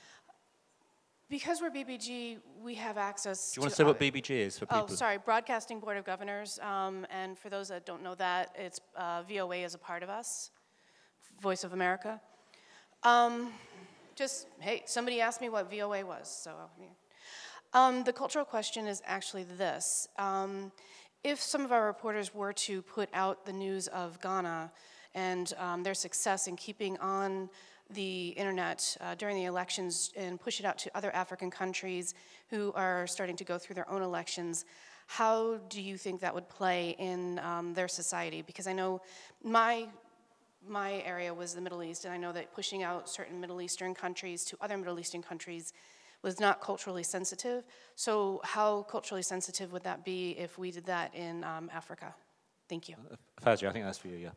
because we're B B G, we have access to- Do you want to say uh, what B B G is for people? Oh, sorry, Broadcasting Board of Governors, um, and for those that don't know that, it's uh, V O A is a part of us, Voice of America. Um, Just, hey, somebody asked me what V O A was, so. Um, the cultural question is actually this. Um, if some of our reporters were to put out the news of Ghana and um, their success in keeping on the internet uh, during the elections and push it out to other African countries who are starting to go through their own elections, how do you think that would play in um, their society? Because I know my My area was the Middle East, and I know that pushing out certain Middle Eastern countries to other Middle Eastern countries was not culturally sensitive. So how culturally sensitive would that be if we did that in um, Africa? Thank you. Uh, Fazia, I think that's for you, yeah.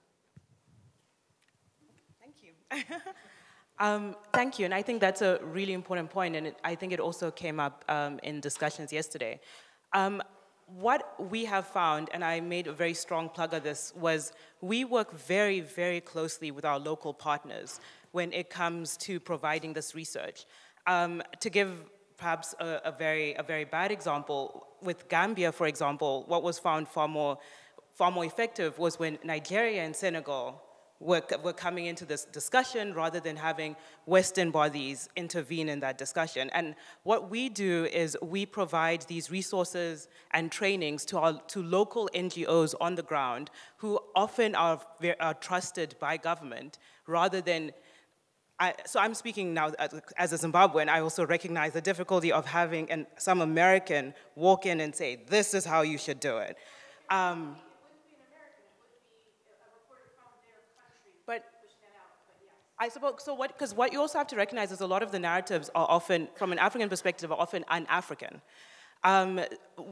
Thank you. um, thank you, and I think that's a really important point, and it, I think it also came up um, in discussions yesterday. Um, What we have found, and I made a very strong plug of this, was we work very, very closely with our local partners. when it comes to providing this research. Um, to give perhaps a, a, very, a very bad example, with Gambia, for example, what was found far more, far more effective was when Nigeria and Senegal were, were coming into this discussion rather than having Western bodies intervene in that discussion. And what we do is we provide these resources and trainings to, our, to local N G Os on the ground who often are, are trusted by government rather than I, so I'm speaking now as, as a Zimbabwean. I also recognize the difficulty of having an, some American walk in and say, this is how you should do it. Um, but I suppose, so what, because what you also have to recognize is a lot of the narratives are often, from an African perspective, are often un-African. Um,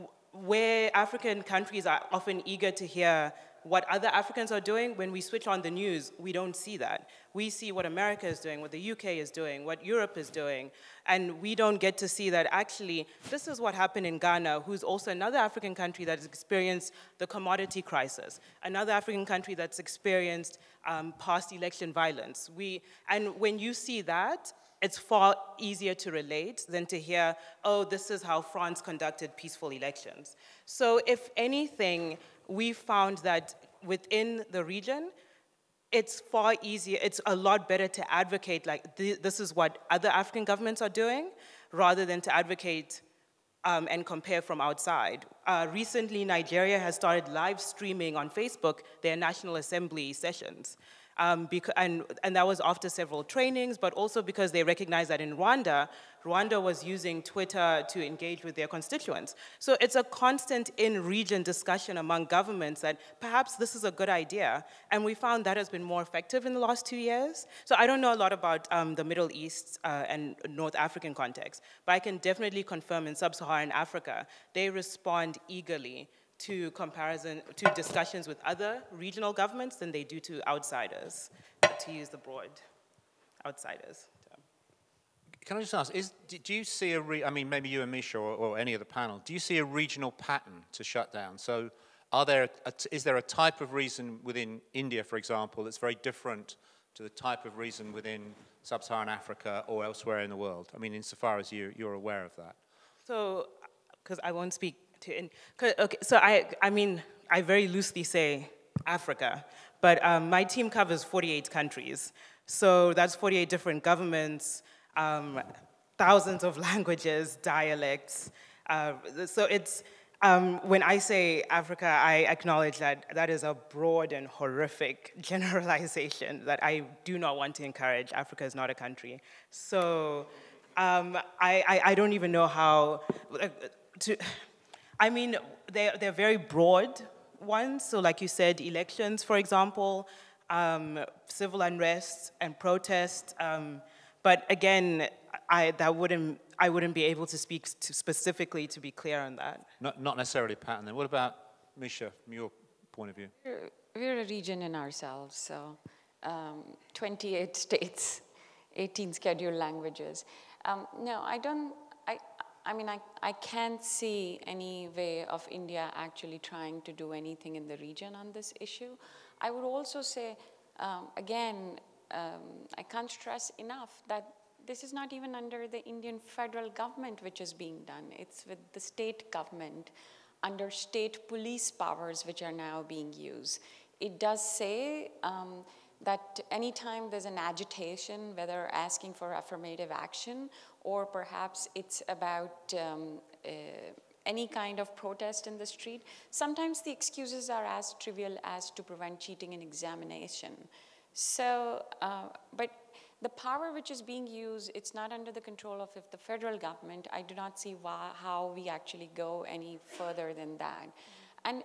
where African countries are often eager to hear what other Africans are doing, when we switch on the news, we don't see that. We see what America is doing, what the U K is doing, what Europe is doing, and we don't get to see that actually this is what happened in Ghana, who's also another African country that has experienced the commodity crisis, another African country that's experienced um, past election violence. We, and when you see that, it's far easier to relate than to hear, oh, this is how France conducted peaceful elections. So if anything, we found that within the region, it's far easier, it's a lot better to advocate like th this is what other African governments are doing rather than to advocate um, and compare from outside. Uh, recently, Nigeria has started live streaming on Facebook their National Assembly sessions. Um, and, and that was after several trainings, but also because they recognized that in Rwanda, Rwanda was using Twitter to engage with their constituents. So it's a constant in-region discussion among governments that perhaps this is a good idea, and we found that has been more effective in the last two years. So I don't know a lot about um, the Middle East uh, and North African context, but I can definitely confirm in Sub-Saharan Africa, they respond eagerly to comparison, to discussions with other regional governments than they do to outsiders, to use the broad outsiders. So. Can I just ask, is, do you see a, re I mean, maybe you and Misha or, or any of the panel, do you see a regional pattern to shutdown? So are there, a, is there a type of reason within India, for example, that's very different to the type of reason within Sub-Saharan Africa or elsewhere in the world? I mean, insofar as you, you're aware of that. So, because I won't speak to, in, okay, so I, I mean, I very loosely say Africa, but um, my team covers forty-eight countries. So that's forty-eight different governments, um, thousands of languages, dialects. Uh, so it's, um, when I say Africa, I acknowledge that that is a broad and horrific generalization that I do not want to encourage. Africa is not a country. So um, I, I, I don't even know how, uh, to, I mean, they're, they're very broad ones. So like you said, elections, for example, um, civil unrest and protest. Um, but again, I, that wouldn't, I wouldn't be able to speak to specifically to be clear on that. Not, not necessarily a pattern then. What about Misha, from your point of view? We're, we're a region in ourselves, so um, twenty-eight states, eighteen scheduled languages. Um, no, I don't, I, I mean, I, I can't see any way of India actually trying to do anything in the region on this issue. I would also say, um, again, um, I can't stress enough that this is not even under the Indian federal government which is being done. It's with the state government under state police powers which are now being used. It does say um, that anytime there's an agitation, whether asking for affirmative action or perhaps it's about um, uh, any kind of protest in the street, sometimes the excuses are as trivial as to prevent cheating in examination. So, uh, but the power which is being used, it's not under the control of the federal government. I do not see why, how we actually go any further than that. And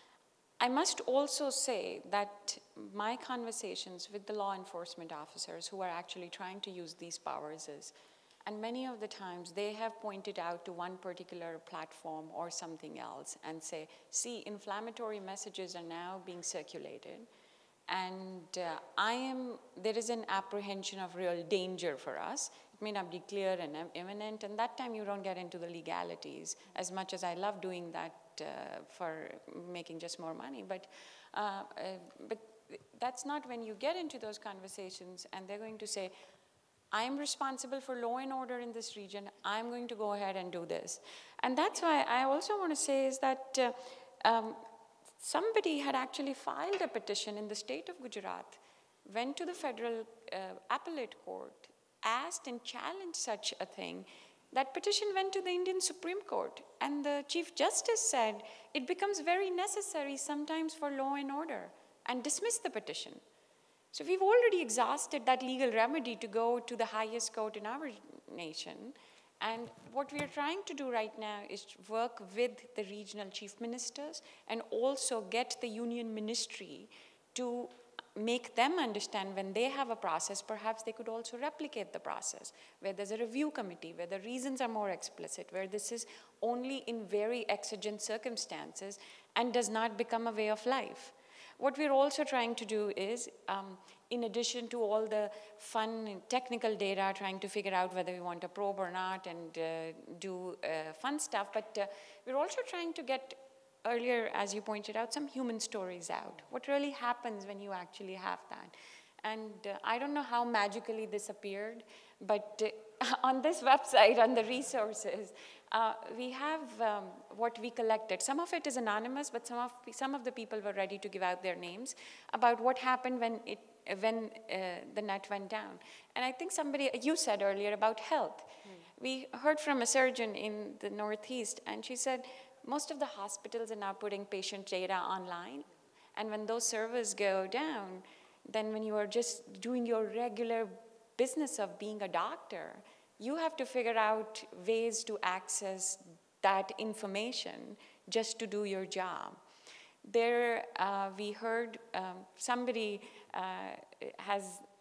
I must also say that my conversations with the law enforcement officers who are actually trying to use these powers is, and many of the times they have pointed out to one particular platform or something else and say, see, inflammatory messages are now being circulated. And uh, I am, there is an apprehension of real danger for us. It may not be clear and imminent, and that time you don't get into the legalities, as much as I love doing that uh, for making just more money. But, uh, uh, but that's not when you get into those conversations and they're going to say, I'm responsible for law and order in this region, I'm going to go ahead and do this. And that's why I also want to say is that uh, um, somebody had actually filed a petition in the state of Gujarat, went to the federal uh, appellate court, asked and challenged such a thing. That petition went to the Indian Supreme Court, and the Chief Justice said it becomes very necessary sometimes for law and order, and dismissed the petition. So we've already exhausted that legal remedy to go to the highest court in our nation. And what we are trying to do right now is work with the regional chief ministers and also get the union ministry to make them understand when they have a process, perhaps they could also replicate the process, where there's a review committee, where the reasons are more explicit, where this is only in very exigent circumstances and does not become a way of life. What we're also trying to do is, um, in addition to all the fun and technical data, trying to figure out whether we want a probe or not and uh, do uh, fun stuff, but uh, we're also trying to get, earlier, as you pointed out, some human stories out. What really happens when you actually have that? And uh, I don't know how magically this appeared, but uh, on this website, on the resources, uh, we have um, what we collected. Some of it is anonymous, but some of, some of the people were ready to give out their names about what happened when, it, when uh, the net went down. And I think somebody, you said earlier about health. Mm. We heard from a surgeon in the Northeast, and she said, most of the hospitals are now putting patient data online, and when those servers go down, then when you are just doing your regular business of being a doctor, you have to figure out ways to access that information just to do your job. There, uh, we heard um, somebody uh, has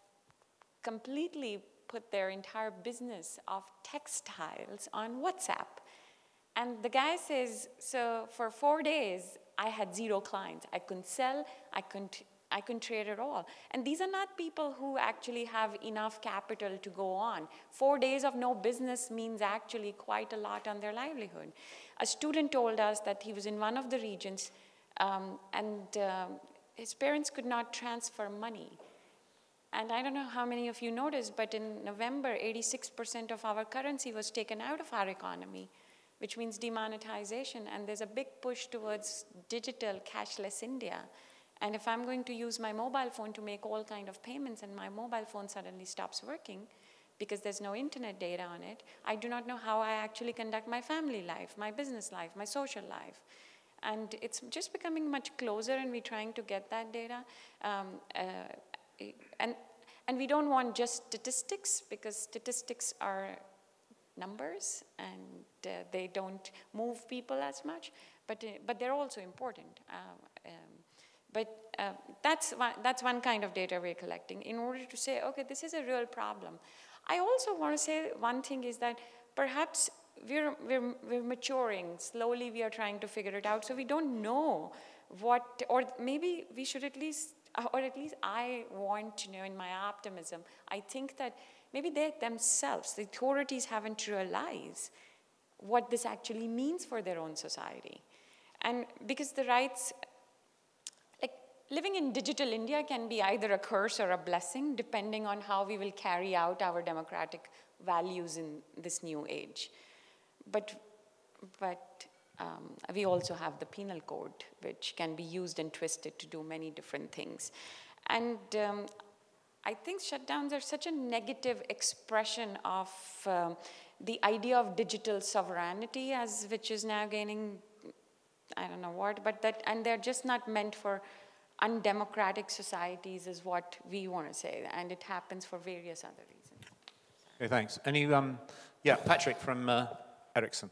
completely put their entire business of textiles on WhatsApp. And the guy says, so for four days, I had zero clients. I couldn't sell, I couldn't, I couldn't trade at all. And these are not people who actually have enough capital to go on. Four days of no business means actually quite a lot on their livelihood. A student told us that he was in one of the regions, um, and um, his parents could not transfer money. And I don't know how many of you noticed, but in November, eighty-six percent of our currency was taken out of our economy, which means demonetization, and there's a big push towards digital cashless India. And if I'm going to use my mobile phone to make all kind of payments and my mobile phone suddenly stops working because there's no internet data on it, I do not know how I actually conduct my family life, my business life, my social life. And it's just becoming much closer, and we're trying to get that data. Um, uh, and, and we don't want just statistics, because statistics are numbers, and uh, they don't move people as much, but, uh, but they're also important. Uh, um, but uh, that's, one, that's one kind of data we're collecting in order to say, okay, this is a real problem. I also want to say one thing is that perhaps we're, we're, we're maturing. Slowly we are trying to figure it out, so we don't know what, or maybe we should at least, or at least I want to know in my optimism, I think that maybe they themselves, the authorities, haven't realized what this actually means for their own society. And because the rights, like living in digital India can be either a curse or a blessing, depending on how we will carry out our democratic values in this new age. But, but um, we also have the penal code, which can be used and twisted to do many different things. And um, I think shutdowns are such a negative expression of um, the idea of digital sovereignty, as which is now gaining, I don't know what, but that, and they're just not meant for undemocratic societies is what we want to say, and it happens for various other reasons. Okay, thanks. Any, um, yeah, Patrick from uh, Ericsson.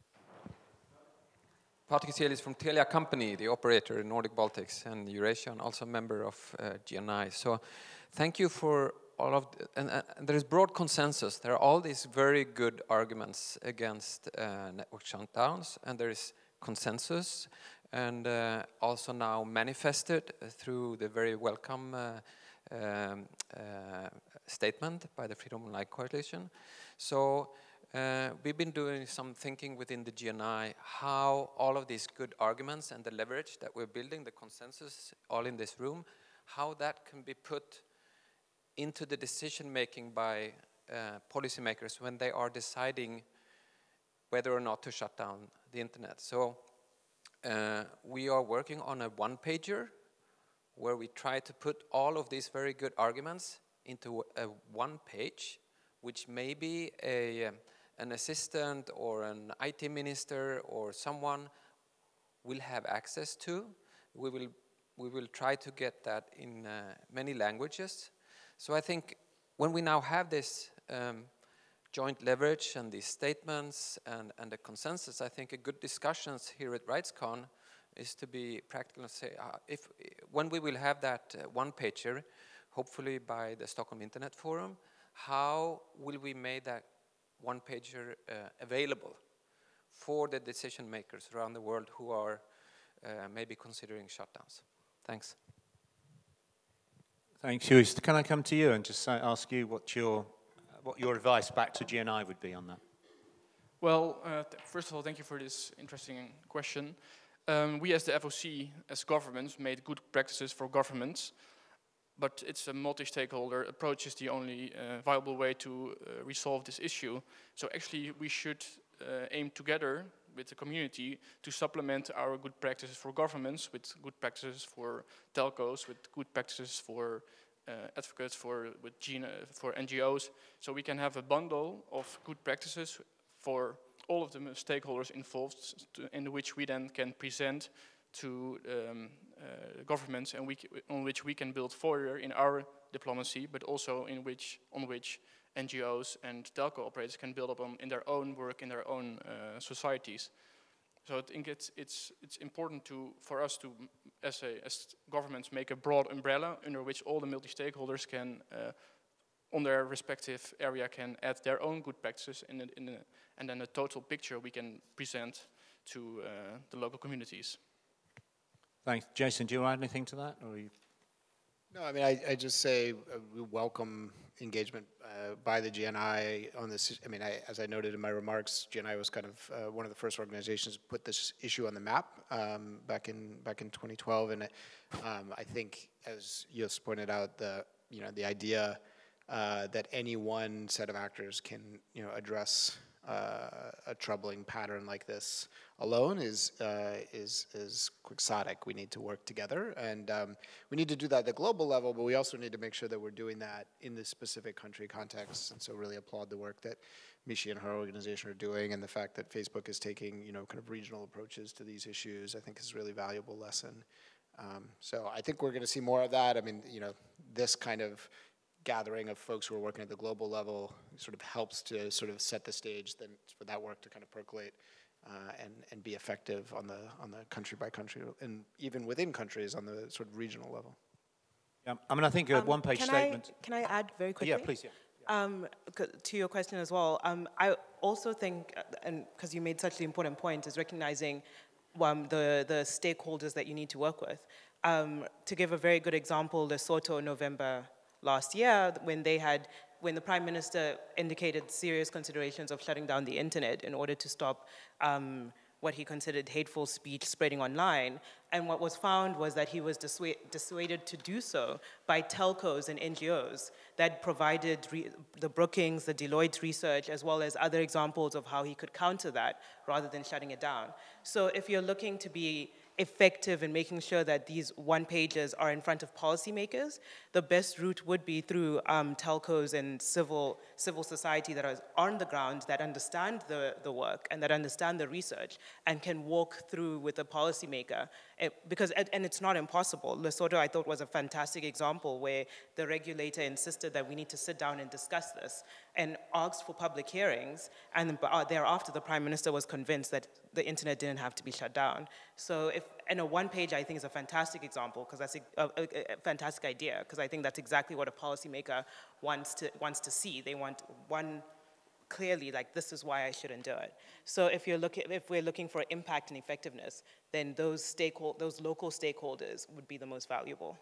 Patrick Selis from Telia Company, the operator in Nordic Baltics and Eurasia, and also a member of uh, G N I. So thank you for all of, the, and, uh, and there is broad consensus. There are all these very good arguments against uh, network shutdowns, and there is consensus, and uh, also now manifested through the very welcome uh, um, uh, statement by the Freedom Online Coalition. So uh, we've been doing some thinking within the G N I how all of these good arguments and the leverage that we're building, the consensus all in this room, how that can be put into the decision making by uh, policymakers when they are deciding whether or not to shut down the internet. So uh, we are working on a one-pager where we try to put all of these very good arguments into a one page, which maybe a, um, an assistant or an I T minister or someone will have access to. We will, we will try to get that in uh, many languages. So I think when we now have this um, joint leverage and these statements and, and the consensus, I think a good discussions here at RightsCon is to be practical and say, uh, if, when we will have that uh, one-pager, hopefully by the Stockholm Internet Forum, how will we make that one-pager uh, available for the decision makers around the world who are uh, maybe considering shutdowns? Thanks. Thanks, Joost. Can I come to you and just say, ask you what your, what your advice back to G N I would be on that? Well, uh, first of all, thank you for this interesting question. Um, we as the F O C, as governments, made good practices for governments, but it's a multi-stakeholder approach is the only uh, viable way to uh, resolve this issue. So actually we should uh, aim together with the community to supplement our good practices for governments with good practices for telcos, with good practices for uh, advocates, for, with G N, for N G Os. So we can have a bundle of good practices for all of the stakeholders involved, to, in which we then can present to um, uh, governments, and we on which we can build further in our diplomacy, but also in which on which N G Os and telco operators can build upon in their own work in their own uh, societies. So I think it's it's it's important to for us to, as a as governments, make a broad umbrella under which all the multi-stakeholders can, uh, on their respective area, can add their own good practices, in a, in a, and then a total picture we can present to uh, the local communities. Thanks. Jason, do you add anything to that? Or are you? No, I mean, I, I just say uh, we welcome engagement uh, by the G N I on this. I mean, I, as I noted in my remarks, G N I was kind of uh, one of the first organizations to put this issue on the map um, back in back in twenty twelve, and um, I think, as Joost pointed out, the you know the idea uh, that any one set of actors can you know address uh, a troubling pattern like this alone is uh, is is quixotic. We need to work together, and um, we need to do that at the global level. But we also need to make sure that we're doing that in this specific country context. And so, really applaud the work that Mishi and her organization are doing, and the fact that Facebook is taking you know kind of regional approaches to these issues. I think is a really valuable lesson. Um, so I think we're going to see more of that. I mean, you know, this kind of gathering of folks who are working at the global level sort of helps to sort of set the stage then for that work to kind of percolate. Uh, and, and be effective on the on the country by country, and even within countries on the sort of regional level. Yeah, I mean, I think a um, one-page can statement. I, can I add very quickly? Yeah, please. Yeah. yeah. Um, to your question as well, um, I also think, and because you made such an important point, is recognizing um, the the stakeholders that you need to work with. Um, to give a very good example, Lesotho in November last year, when they had. when the Prime Minister indicated serious considerations of shutting down the internet in order to stop um, what he considered hateful speech spreading online. And what was found was that he was dissuade, dissuaded to do so by telcos and N G Os that provided re the Brookings, the Deloitte research, as well as other examples of how he could counter that rather than shutting it down. So if you're looking to be effective in making sure that these one-pagers are in front of policymakers, the best route would be through um, telcos and civil civil society that are on the ground, that understand the, the work and that understand the research and can walk through with a policymaker. It, because, and it's not impossible. Lesotho, I thought, was a fantastic example where the regulator insisted that we need to sit down and discuss this and asked for public hearings, and thereafter the Prime Minister was convinced that the internet didn't have to be shut down. So if, and a one page I think is a fantastic example, because that's a, a, a fantastic idea, because I think that's exactly what a policymaker wants to, wants to see. They want one, clearly, like, this is why I shouldn't do it. So if you're looking, if we're looking for impact and effectiveness, then those stakehold, those local stakeholders would be the most valuable.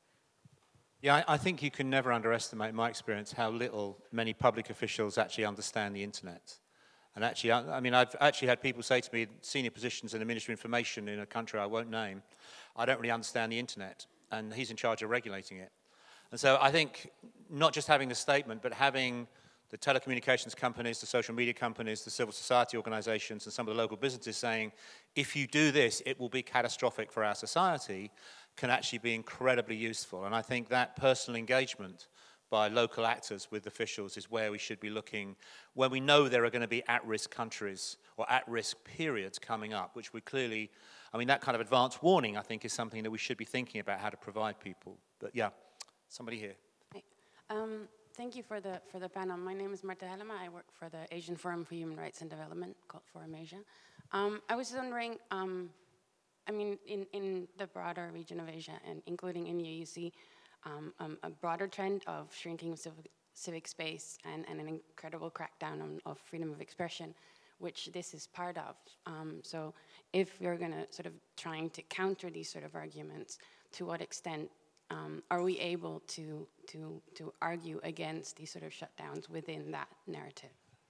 Yeah, I, I think you can never underestimate, in my experience, how little many public officials actually understand the internet. And actually, I, I mean, I've actually had people say to me, senior positions in the Ministry of Information in a country I won't name, I don't really understand the internet. and he's in charge of regulating it. And so I think not just having the statement, but having the telecommunications companies, the social media companies, the civil society organizations, and some of the local businesses saying, if you do this, it will be catastrophic for our society, can actually be incredibly useful. And I think that personal engagement by local actors with officials is where we should be looking, when we know there are going to be at-risk countries or at-risk periods coming up, which we clearly, I mean, that kind of advance warning, I think, is something that we should be thinking about how to provide people. But yeah, somebody here. Hi. Um, thank you for the, for the panel. My name is Marta Helema. I work for the Asian Forum for Human Rights and Development, called Forum Asia. Um, I was wondering, um, I mean, in, in the broader region of Asia, and including India, you see um, um, a broader trend of shrinking civic, civic space and, and an incredible crackdown on, of freedom of expression, which this is part of. Um, so if you're going to sort of trying to counter these sort of arguments, to what extent um, are we able to, to, to argue against these sort of shutdowns within that narrative?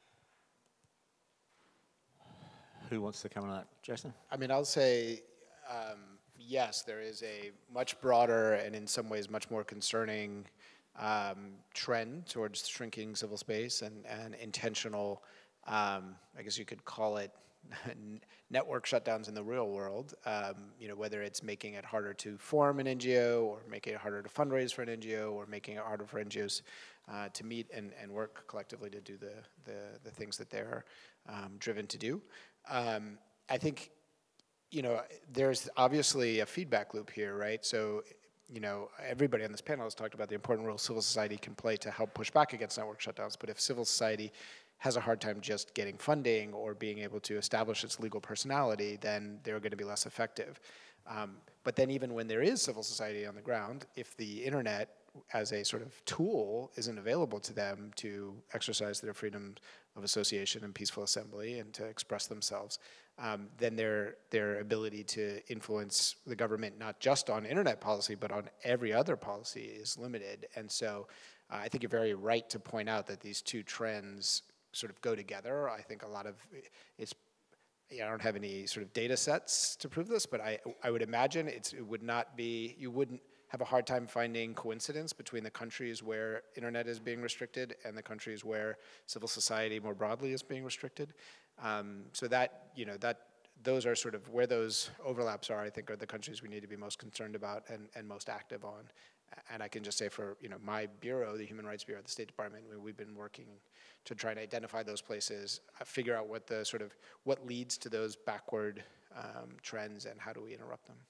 Who wants to come on that? Jason? I mean, I'll say, um, yes, there is a much broader and in some ways much more concerning um, trend towards shrinking civil space and, and intentional, um, I guess you could call it network shutdowns in the real world, um, you know, whether it's making it harder to form an N G O or making it harder to fundraise for an N G O or making it harder for N G Os uh, to meet and, and work collectively to do the, the, the things that they're um, driven to do. Um, I think, you know, there's obviously a feedback loop here, right? So, you know, everybody on this panel has talked about the important role civil society can play to help push back against network shutdowns, but if civil society has a hard time just getting funding or being able to establish its legal personality, then they're going to be less effective. Um, but then even when there is civil society on the ground, if the internet as a sort of tool isn't available to them to exercise their freedom of association and peaceful assembly and to express themselves, um, then their, their ability to influence the government, not just on internet policy, but on every other policy is limited. And so uh, I think you're very right to point out that these two trends sort of go together. I think a lot of it's, I don't have any sort of data sets to prove this, but I, I would imagine it's, it would not be, you wouldn't have a hard time finding coincidence between the countries where internet is being restricted and the countries where civil society more broadly is being restricted. Um, so that, you know, that, those are sort of where those overlaps are, I think, are the countries we need to be most concerned about and, and most active on. And I can just say for, you know, my bureau, the Human Rights Bureau at the State Department, we've been working to try and identify those places, uh, figure out what the sort of, what leads to those backward um, trends and how do we interrupt them.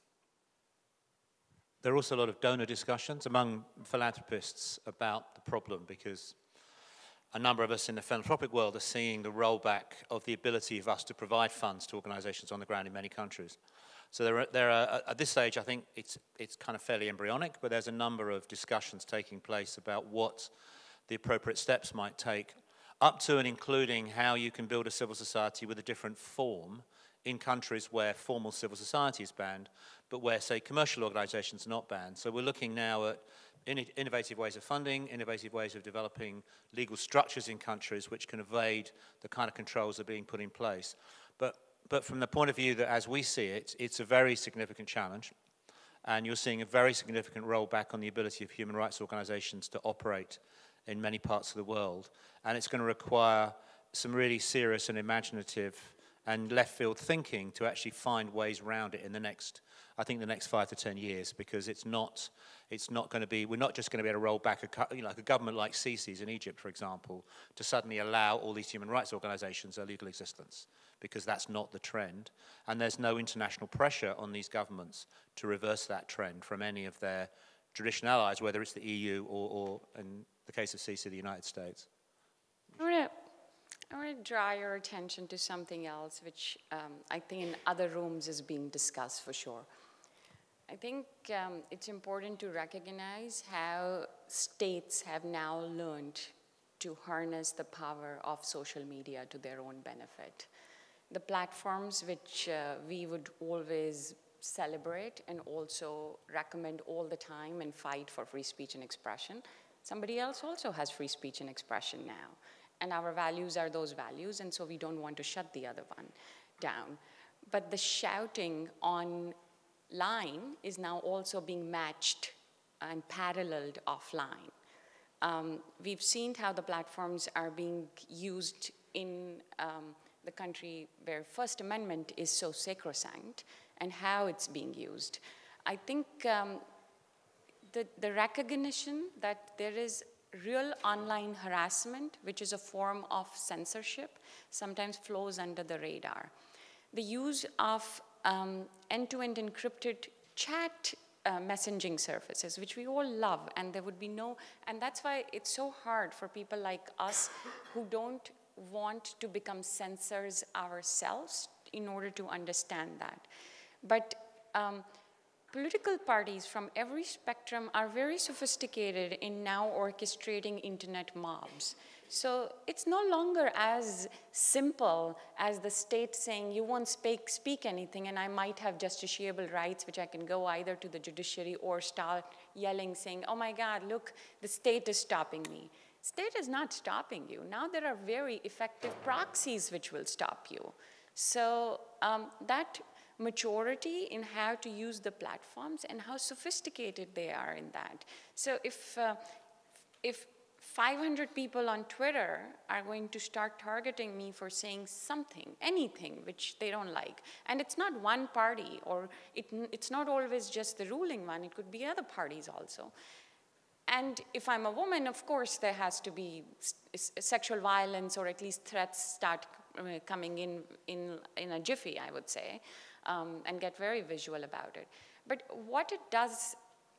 There are also a lot of donor discussions among philanthropists about the problem, because a number of us in the philanthropic world are seeing the rollback of the ability of us to provide funds to organizations on the ground in many countries. So there are, there are, at this stage, I think it's, it's kind of fairly embryonic, but there's a number of discussions taking place about what the appropriate steps might take, up to and including how you can build a civil society with a different form in countries where formal civil society is banned, but where, say, commercial organizations are not banned. So we're looking now at in innovative ways of funding, innovative ways of developing legal structures in countries which can evade the kind of controls that are being put in place. But, but from the point of view that, as we see it, it's a very significant challenge, and you're seeing a very significant rollback on the ability of human rights organizations to operate in many parts of the world. And it's going to require some really serious and imaginative and left field thinking to actually find ways around it in the next, I think, the next five to ten years, because it's not, it's not going to be, we're not just going to be able to roll back a, you know, like a government like Sisi's in Egypt, for example, to suddenly allow all these human rights organizations a legal existence, because that's not the trend. And there's no international pressure on these governments to reverse that trend from any of their traditional allies, whether it's the E U or, or in the case of Sisi, the United States. I want to I want to draw your attention to something else, which um, I think in other rooms is being discussed for sure. I think um, it's important to recognize how states have now learned to harness the power of social media to their own benefit. The platforms which uh, we would always celebrate and also recommend all the time and fight for free speech and expression, somebody else also has free speech and expression now. And our values are those values, and so we don't want to shut the other one down. But the shouting on online is now also being matched and paralleled offline. Um, we've seen how the platforms are being used in um, the country where First Amendment is so sacrosanct and how it's being used. I think um, the, the recognition that there is real online harassment, which is a form of censorship, sometimes flows under the radar. The use of um, end-to-end encrypted chat uh, messaging services, which we all love, and there would be no, and that's why it's so hard for people like us who don't want to become censors ourselves in order to understand that. But um, political parties from every spectrum are very sophisticated in now orchestrating internet mobs. So it's no longer as simple as the state saying you won't speak, speak anything and I might have justiciable rights which I can go either to the judiciary or start yelling saying, oh my God, look, the state is stopping me. State is not stopping you. Now there are very effective proxies which will stop you. So um, that maturity in how to use the platforms and how sophisticated they are in that. So if, uh, if five hundred people on Twitter are going to start targeting me for saying something, anything, which they don't like, and it's not one party, or it, it's not always just the ruling one, it could be other parties also. And if I'm a woman, of course, there has to be sexual violence or at least threats start coming in in, in a jiffy, I would say, um, and get very visual about it. But what it does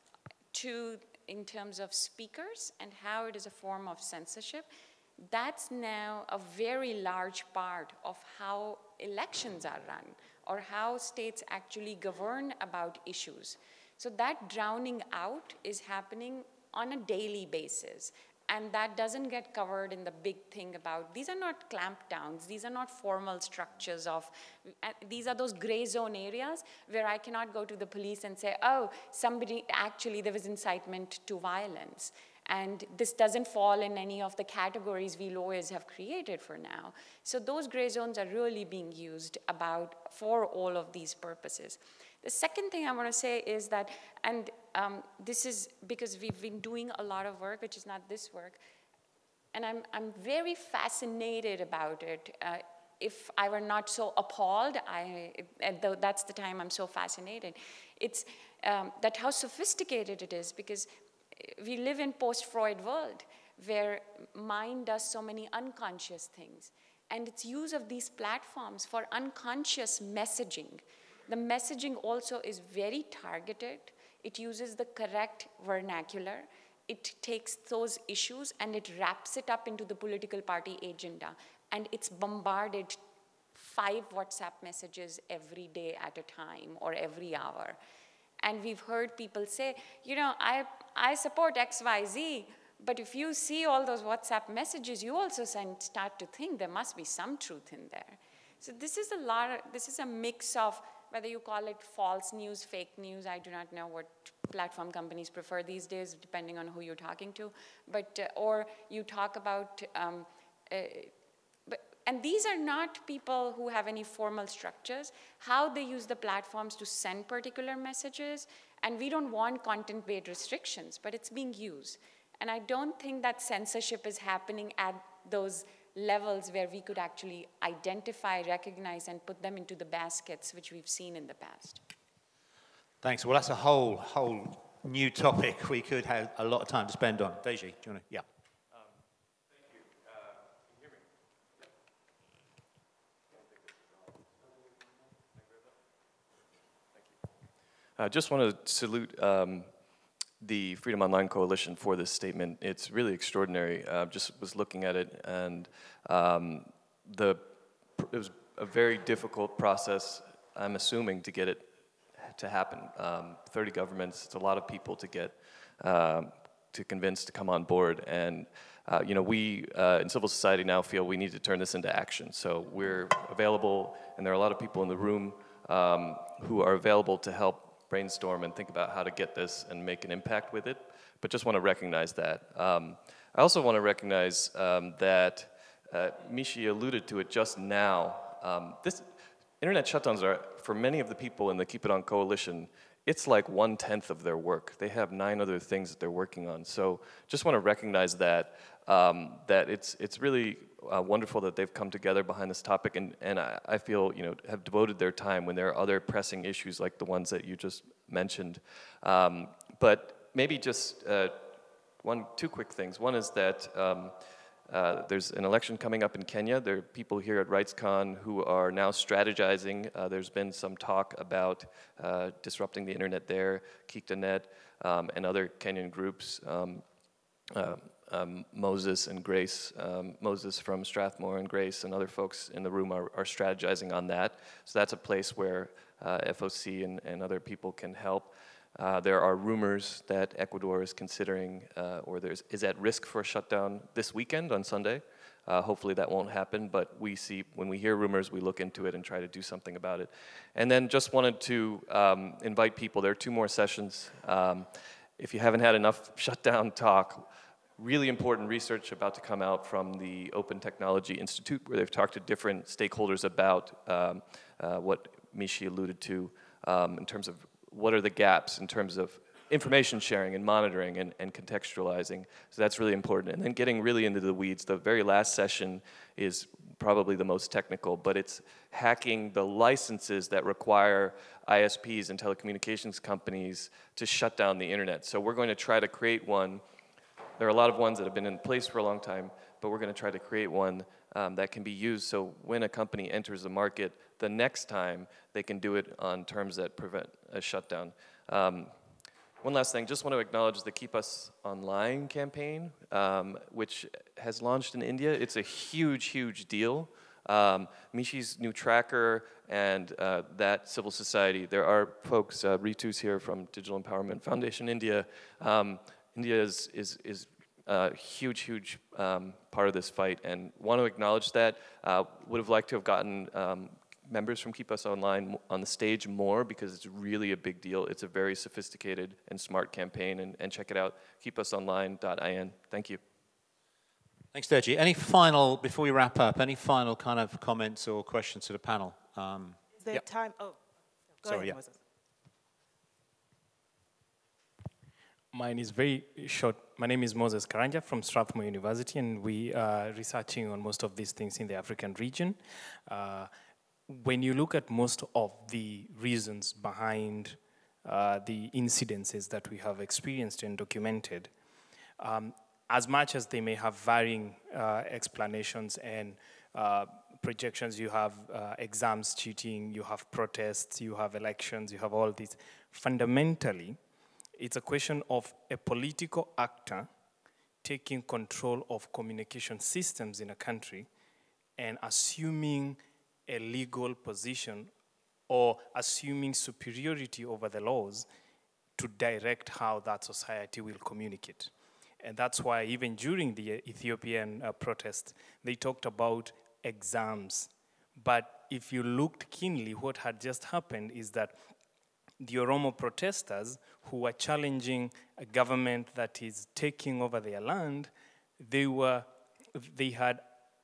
to, in terms of speakers and how it is a form of censorship, that's now a very large part of how elections are run or how states actually govern about issues. So that drowning out is happening on a daily basis. And that doesn't get covered in the big thing about, these are not clampdowns, these are not formal structures of, uh, these are those gray zone areas where I cannot go to the police and say, oh, somebody, actually there was incitement to violence. And this doesn't fall in any of the categories we lawyers have created for now. So those gray zones are really being used about for all of these purposes. The second thing I want to say is that, and um, this is because we've been doing a lot of work, which is not this work, and I'm, I'm very fascinated about it. Uh, if I were not so appalled, I, and though that's the time I'm so fascinated, it's um, that how sophisticated it is, because we live in post-Freud world where mind does so many unconscious things, and its use of these platforms for unconscious messaging. The messaging also is very targeted. It uses the correct vernacular. It takes those issues and it wraps it up into the political party agenda. And it's bombarded five WhatsApp messages every day at a time or every hour. And we've heard people say, you know, I, I support X Y Z, but if you see all those WhatsApp messages, you also start to think there must be some truth in there. So this is a lot of, this is a mix of, whether you call it false news, fake news, I do not know what platform companies prefer these days, depending on who you're talking to. But, uh, or you talk about, um, uh, but, and these are not people who have any formal structures, how they use the platforms to send particular messages, and we don't want content-based restrictions, but it's being used. And I don't think that censorship is happening at those levels where we could actually identify, recognize, and put them into the baskets which we've seen in the past. Thanks. Well, that's a whole, whole new topic we could have a lot of time to spend on. Deji, do you want to? Yeah. Um, thank you. Uh, can you hear me? Thank you. I just want to salute um, the Freedom Online Coalition for this statement. It's really extraordinary. I uh, just was looking at it, and um, the it was a very difficult process, I'm assuming, to get it to happen. Um, thirty governments, it's a lot of people to get um, to convince to come on board, and uh, you know, we uh, in civil society now feel we need to turn this into action. So we're available, and there are a lot of people in the room um, who are available to help brainstorm and think about how to get this and make an impact with it, but just want to recognize that. Um, I also want to recognize um, that uh, Mishi alluded to it just now. Um, this, internet shutdowns are, for many of the people in the Keep It On Coalition, it's like one-tenth of their work. They have nine other things that they're working on. So just want to recognize that, um, that it's, it's really uh, wonderful that they've come together behind this topic, and, and I, I feel, you know, have devoted their time when there are other pressing issues like the ones that you just mentioned. Um, but maybe just uh, one, two quick things. One is that um, Uh, there's an election coming up in Kenya. There are people here at RightsCon who are now strategizing. Uh, there's been some talk about uh, disrupting the internet there, Kiktanet, um, and other Kenyan groups. Um, uh, um, Moses and Grace, um, Moses from Strathmore and Grace and other folks in the room are, are strategizing on that. So that's a place where uh, F O C and, and other people can help. Uh, there are rumors that Ecuador is considering, uh, or there's, is at risk for a shutdown this weekend on Sunday. Uh, hopefully that won't happen, but we see, when we hear rumors, we look into it and try to do something about it. And then just wanted to um, invite people, there are two more sessions. Um, if you haven't had enough shutdown talk, really important research about to come out from the Open Technology Institute, where they've talked to different stakeholders about um, uh, what Mishi alluded to um, in terms of what are the gaps in terms of information sharing and monitoring and, and contextualizing. So that's really important. And then getting really into the weeds. The very last session is probably the most technical, but it's hacking the licenses that require I S Ps and telecommunications companies to shut down the internet. So we're going to try to create one. There are a lot of ones that have been in place for a long time, but we're going to try to create one um, that can be used so when a company enters the market, the next time they can do it on terms that prevent a shutdown. Um, one last thing, just want to acknowledge the Keep Us Online campaign, um, which has launched in India. It's a huge, huge deal. Um, Mishi's new tracker and uh, that civil society, there are folks, uh, Ritu's here from Digital Empowerment Foundation India. Um, India is, is, is a huge, huge um, part of this fight, and want to acknowledge that. Uh, would have liked to have gotten um, members from Keep Us Online on the stage more, because it's really a big deal. It's a very sophisticated and smart campaign, and, and check it out, keep us online dot I N. Thank you. Thanks, Deji. Any final, before we wrap up, any final kind of comments or questions to the panel? Um, Is there yep. time? Oh, go Sorry, ahead, yeah. Moses. Mine is very short. My name is Moses Karanja from Strathmore University, and we are researching on most of these things in the African region. Uh, when you look at most of the reasons behind uh, the incidences that we have experienced and documented, um, as much as they may have varying uh, explanations and uh, projections, you have uh, exams cheating, you have protests, you have elections, you have all these, fundamentally, it's a question of a political actor taking control of communication systems in a country and assuming a legal position or assuming superiority over the laws to direct how that society will communicate. And that's why even during the Ethiopian uh, protest, they talked about exams. But if you looked keenly, what had just happened is that the Oromo protesters who were challenging a government that is taking over their land, they were, they had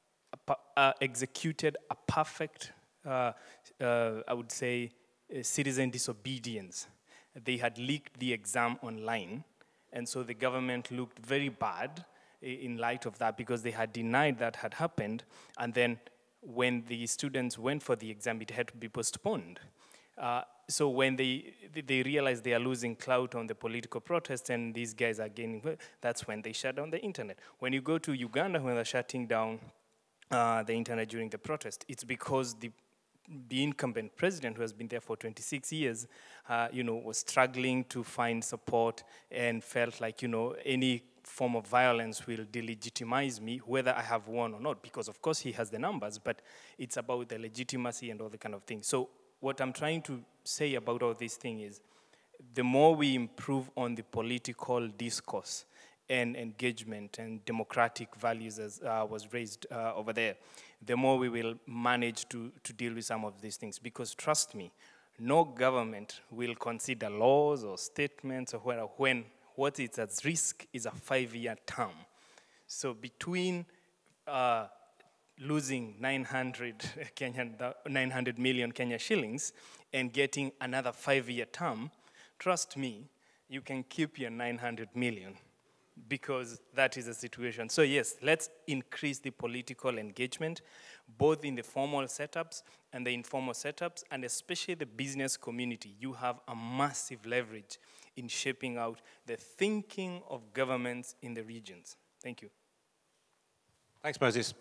uh, executed a perfect, uh, uh, I would say, uh, citizen disobedience. They had leaked the exam online, and so the government looked very bad in light of that, because they had denied that had happened, and then when the students went for the exam, it had to be postponed. Uh, so when they, they realize they are losing clout on the political protest and these guys are gaining, that's when they shut down the internet. When you go to Uganda, when they're shutting down uh, the internet during the protest, it's because the, the incumbent president, who has been there for twenty-six years, uh, you know, was struggling to find support and felt like, you know, any form of violence will delegitimize me, whether I have won or not, because of course he has the numbers, but it's about the legitimacy and all the kind of things. So what I'm trying to say about all this thing is, the more we improve on the political discourse and engagement and democratic values, as uh, was raised uh, over there, the more we will manage to, to deal with some of these things. Because trust me, no government will consider laws or statements or whatever when what is at risk is a five-year term. So between uh, losing nine hundred, Kenyan, nine hundred million Kenya shillings and getting another five-year term, trust me, you can keep your nine hundred million because that is the situation. So yes, let's increase the political engagement, both in the formal setups and the informal setups, and especially the business community. You have a massive leverage in shaping out the thinking of governments in the regions. Thank you. Thanks, Moses.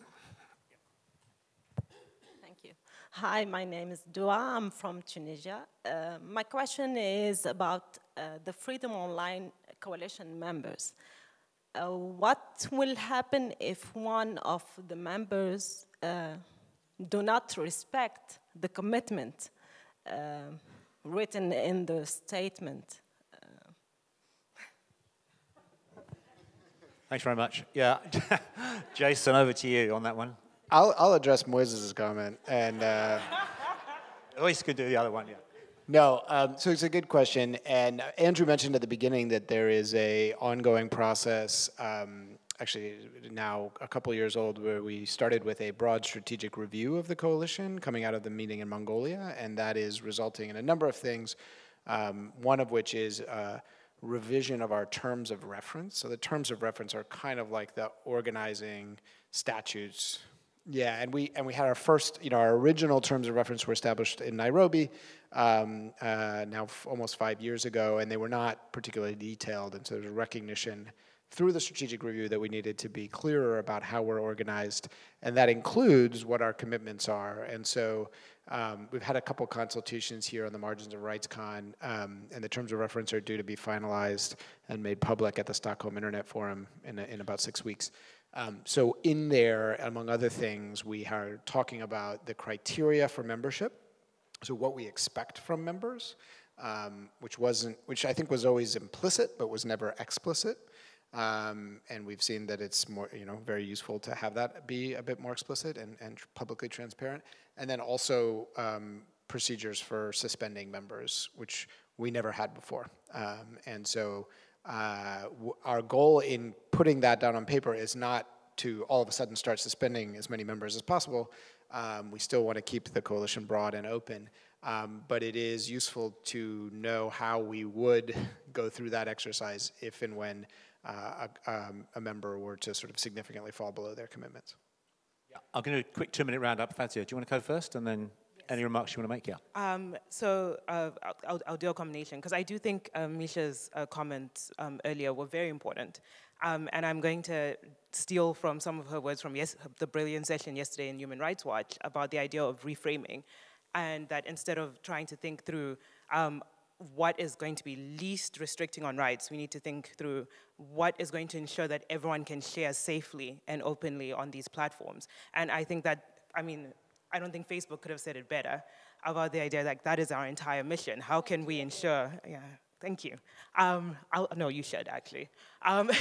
Thank you. Hi, my name is Dua. I'm from Tunisia. Uh, my question is about uh, the Freedom Online Coalition members. Uh, what will happen if one of the members uh, do not respect the commitment uh, written in the statement? Uh, Thanks very much. Yeah, Jason, over to you on that one. I'll, I'll address Moises' comment, and uh, Luis could do the other one, yeah. No, um, so it's a good question, and Andrew mentioned at the beginning that there is a ongoing process, um, actually now a couple years old, where we started with a broad strategic review of the coalition coming out of the meeting in Mongolia, and that is resulting in a number of things, um, one of which is uh, revision of our terms of reference. So the terms of reference are kind of like the organizing statutes. Yeah, and we and we had our first, you know, our original terms of reference were established in Nairobi, um, uh, now f almost five years ago, and they were not particularly detailed, and so there's a recognition through the strategic review that we needed to be clearer about how we're organized, and that includes what our commitments are. And so um, we've had a couple consultations here on the margins of RightsCon, um, and the terms of reference are due to be finalized and made public at the Stockholm Internet Forum in, a, in about six weeks. Um, so in there, among other things, we are talking about the criteria for membership, so what we expect from members, um, which wasn't, which I think was always implicit, but was never explicit. Um, and we've seen that it's more, you know, very useful to have that be a bit more explicit and, and publicly transparent. And then also um, procedures for suspending members, which we never had before. Um, and so uh, w our goal in putting that down on paper is not to all of a sudden start suspending as many members as possible. Um, we still want to keep the coalition broad and open. Um, but it is useful to know how we would go through that exercise if and when Uh, a, um, a member were to sort of significantly fall below their commitments. Yeah. I'm going to do a quick two-minute roundup. Fazia, do you want to go first, and then yes. Any remarks you want to make? Yeah. Um, so uh, I'll, I'll do a combination, because I do think uh, Misha's uh, comments um, earlier were very important. Um, and I'm going to steal from some of her words from yes, the brilliant session yesterday in Human Rights Watch about the idea of reframing, and that instead of trying to think through um, what is going to be least restricting on rights, we need to think through what is going to ensure that everyone can share safely and openly on these platforms. And I think that, I mean, I don't think Facebook could have said it better about the idea that that is our entire mission. How can we ensure, yeah, thank you. Um, I'll, no, you should actually. Um,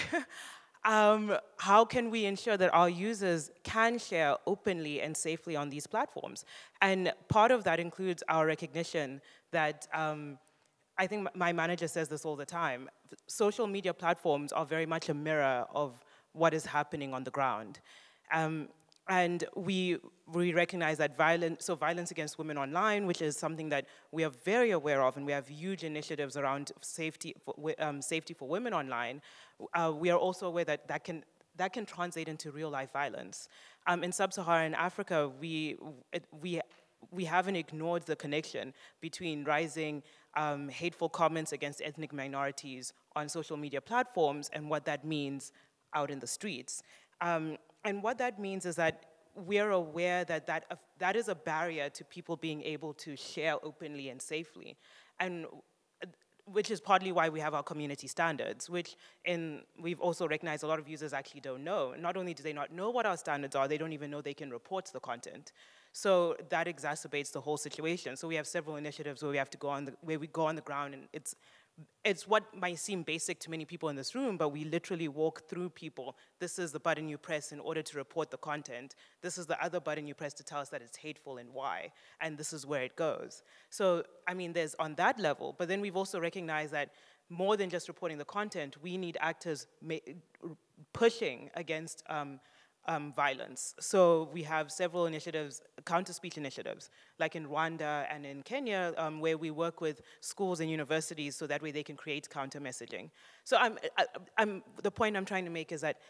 um, how can we ensure that our users can share openly and safely on these platforms? And part of that includes our recognition that, um, I think my manager says this all the time, social media platforms are very much a mirror of what is happening on the ground. Um, and we, we recognize that violence, so violence against women online, which is something that we are very aware of, and we have huge initiatives around safety for, um, safety for women online, uh, we are also aware that that can, that can translate into real life violence. Um, in sub-Saharan Africa, we, it, we, we haven't ignored the connection between rising um, hateful comments against ethnic minorities on social media platforms and what that means out in the streets. Um, and what that means is that we're aware that that, uh, that is a barrier to people being able to share openly and safely. And which is partly why we have our community standards, which in, we've also recognized a lot of users actually don't know. Not only do they not know what our standards are, they don't even know they can report the content. So that exacerbates the whole situation. So we have several initiatives where we have to go on the, where we go on the ground, and it's, it's what might seem basic to many people in this room, but we literally walk through people. This is the button you press in order to report the content. This is the other button you press to tell us that it's hateful and why, and this is where it goes. So, I mean, there's on that level, but then we've also recognized that more than just reporting the content, we need actors pushing against um, um, violence. So we have several initiatives, counter-speech initiatives, like in Rwanda and in Kenya, um, where we work with schools and universities so that way they can create counter-messaging. So I'm, I, I'm, the point I'm trying to make is that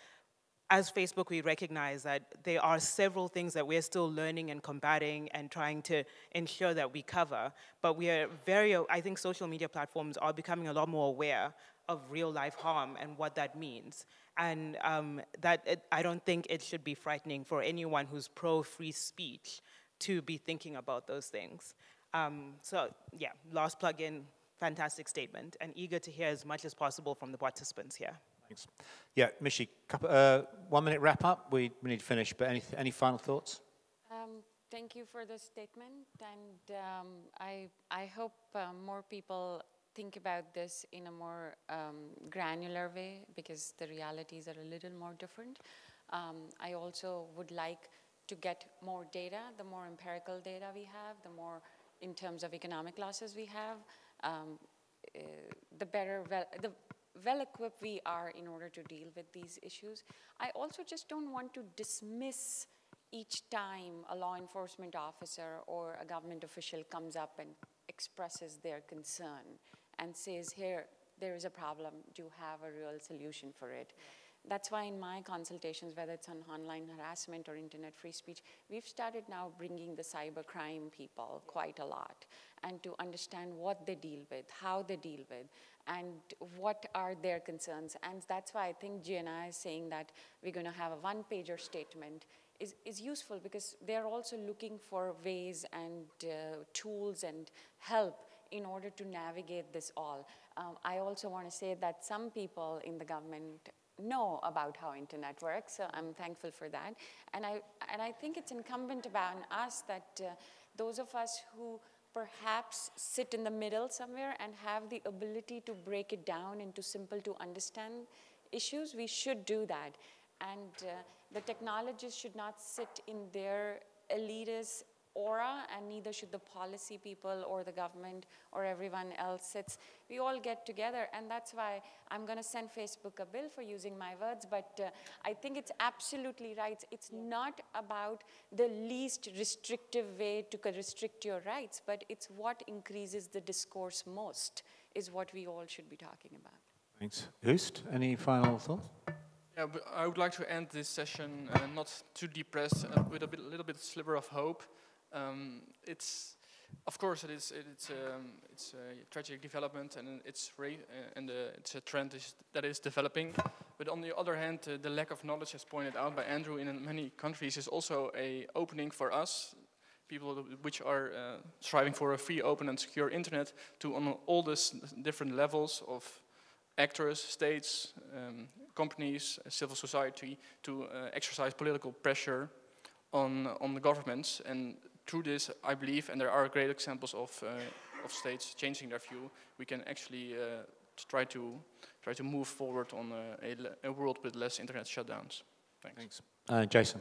as Facebook, we recognize that there are several things that we're still learning and combating and trying to ensure that we cover, but we are very, I think social media platforms are becoming a lot more aware of real-life harm and what that means. And um, that it, I don't think it should be frightening for anyone who's pro-free speech to be thinking about those things. Um, so yeah, last plug-in, fantastic statement, and eager to hear as much as possible from the participants here. Thanks. Yeah, Mishi, couple, uh, one minute wrap up. We, we need to finish, but any, any final thoughts? Um, thank you for the statement, and um, I, I hope uh, more people think about this in a more um, granular way, because the realities are a little more different. Um, I also would like to get more data. The more empirical data we have, the more in terms of economic losses we have, um, uh, the better, well, the well-equipped we are in order to deal with these issues. I also just don't want to dismiss each time a law enforcement officer or a government official comes up and expresses their concern and says, here, there is a problem, do you have a real solution for it? Yeah. That's why in my consultations, whether it's on online harassment or internet free speech, we've started now bringing the cybercrime people quite a lot, and to understand what they deal with, how they deal with, and what are their concerns. And that's why I think G N I is saying that we're going to have a one-pager statement is, is useful, because they're also looking for ways and uh, tools and help in order to navigate this all. Um, I also want to say that some people in the government know about how internet works, so I'm thankful for that. And I, and I think it's incumbent upon us that uh, those of us who perhaps sit in the middle somewhere and have the ability to break it down into simple to understand issues, we should do that. And uh, the technologists should not sit in their elitist aura, and neither should the policy people or the government or everyone else sits. We all get together, and that's why I'm going to send Facebook a bill for using my words, but uh, I think it's absolutely right. It's not about the least restrictive way to restrict your rights, but it's what increases the discourse most is what we all should be talking about. Thanks. Oost, any final thoughts? Yeah, but I would like to end this session uh, not too depressed, uh, with a bit, little bit sliver of hope. Um, it's, of course, it is. It's um, it's a tragic development, and it's ra uh, and uh, it's a trend is, that is developing. But on the other hand, uh, the lack of knowledge, as pointed out by Andrew, in many countries, is also a opening for us, people which are uh, striving for a free, open, and secure internet, to on all these different levels of actors, states, um, companies, uh, civil society, to uh, exercise political pressure on on the governments. And through this, I believe, and there are great examples of uh, of states changing their view, we can actually uh, try to try to move forward on a, a, a world with less internet shutdowns. Thanks. Thanks. Uh, Jason.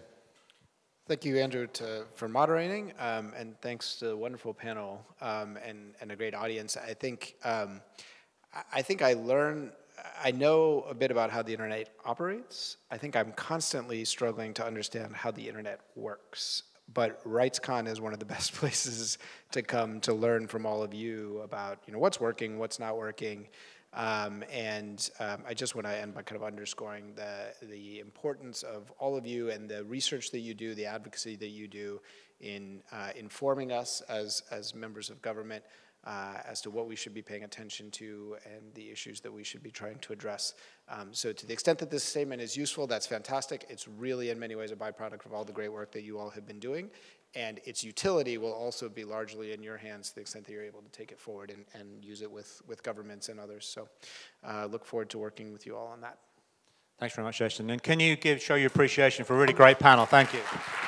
Thank you, Andrew, to, for moderating, um, and thanks to the wonderful panel um, and and a great audience. I think um, I think I learn. I know a bit about how the internet operates. I think I'm constantly struggling to understand how the internet works. But RightsCon is one of the best places to come to learn from all of you about, you know, what's working, what's not working. Um, and um, I just want to end by kind of underscoring the, the importance of all of you and the research that you do, the advocacy that you do in uh, informing us as, as members of government uh, as to what we should be paying attention to and the issues that we should be trying to address. Um, so to the extent that this statement is useful, that's fantastic. It's really in many ways a byproduct of all the great work that you all have been doing. And its utility will also be largely in your hands to the extent that you're able to take it forward and, and use it with, with governments and others. So uh, look forward to working with you all on that. Thanks very much, Jason. And can you give show your appreciation for a really great panel? Thank you.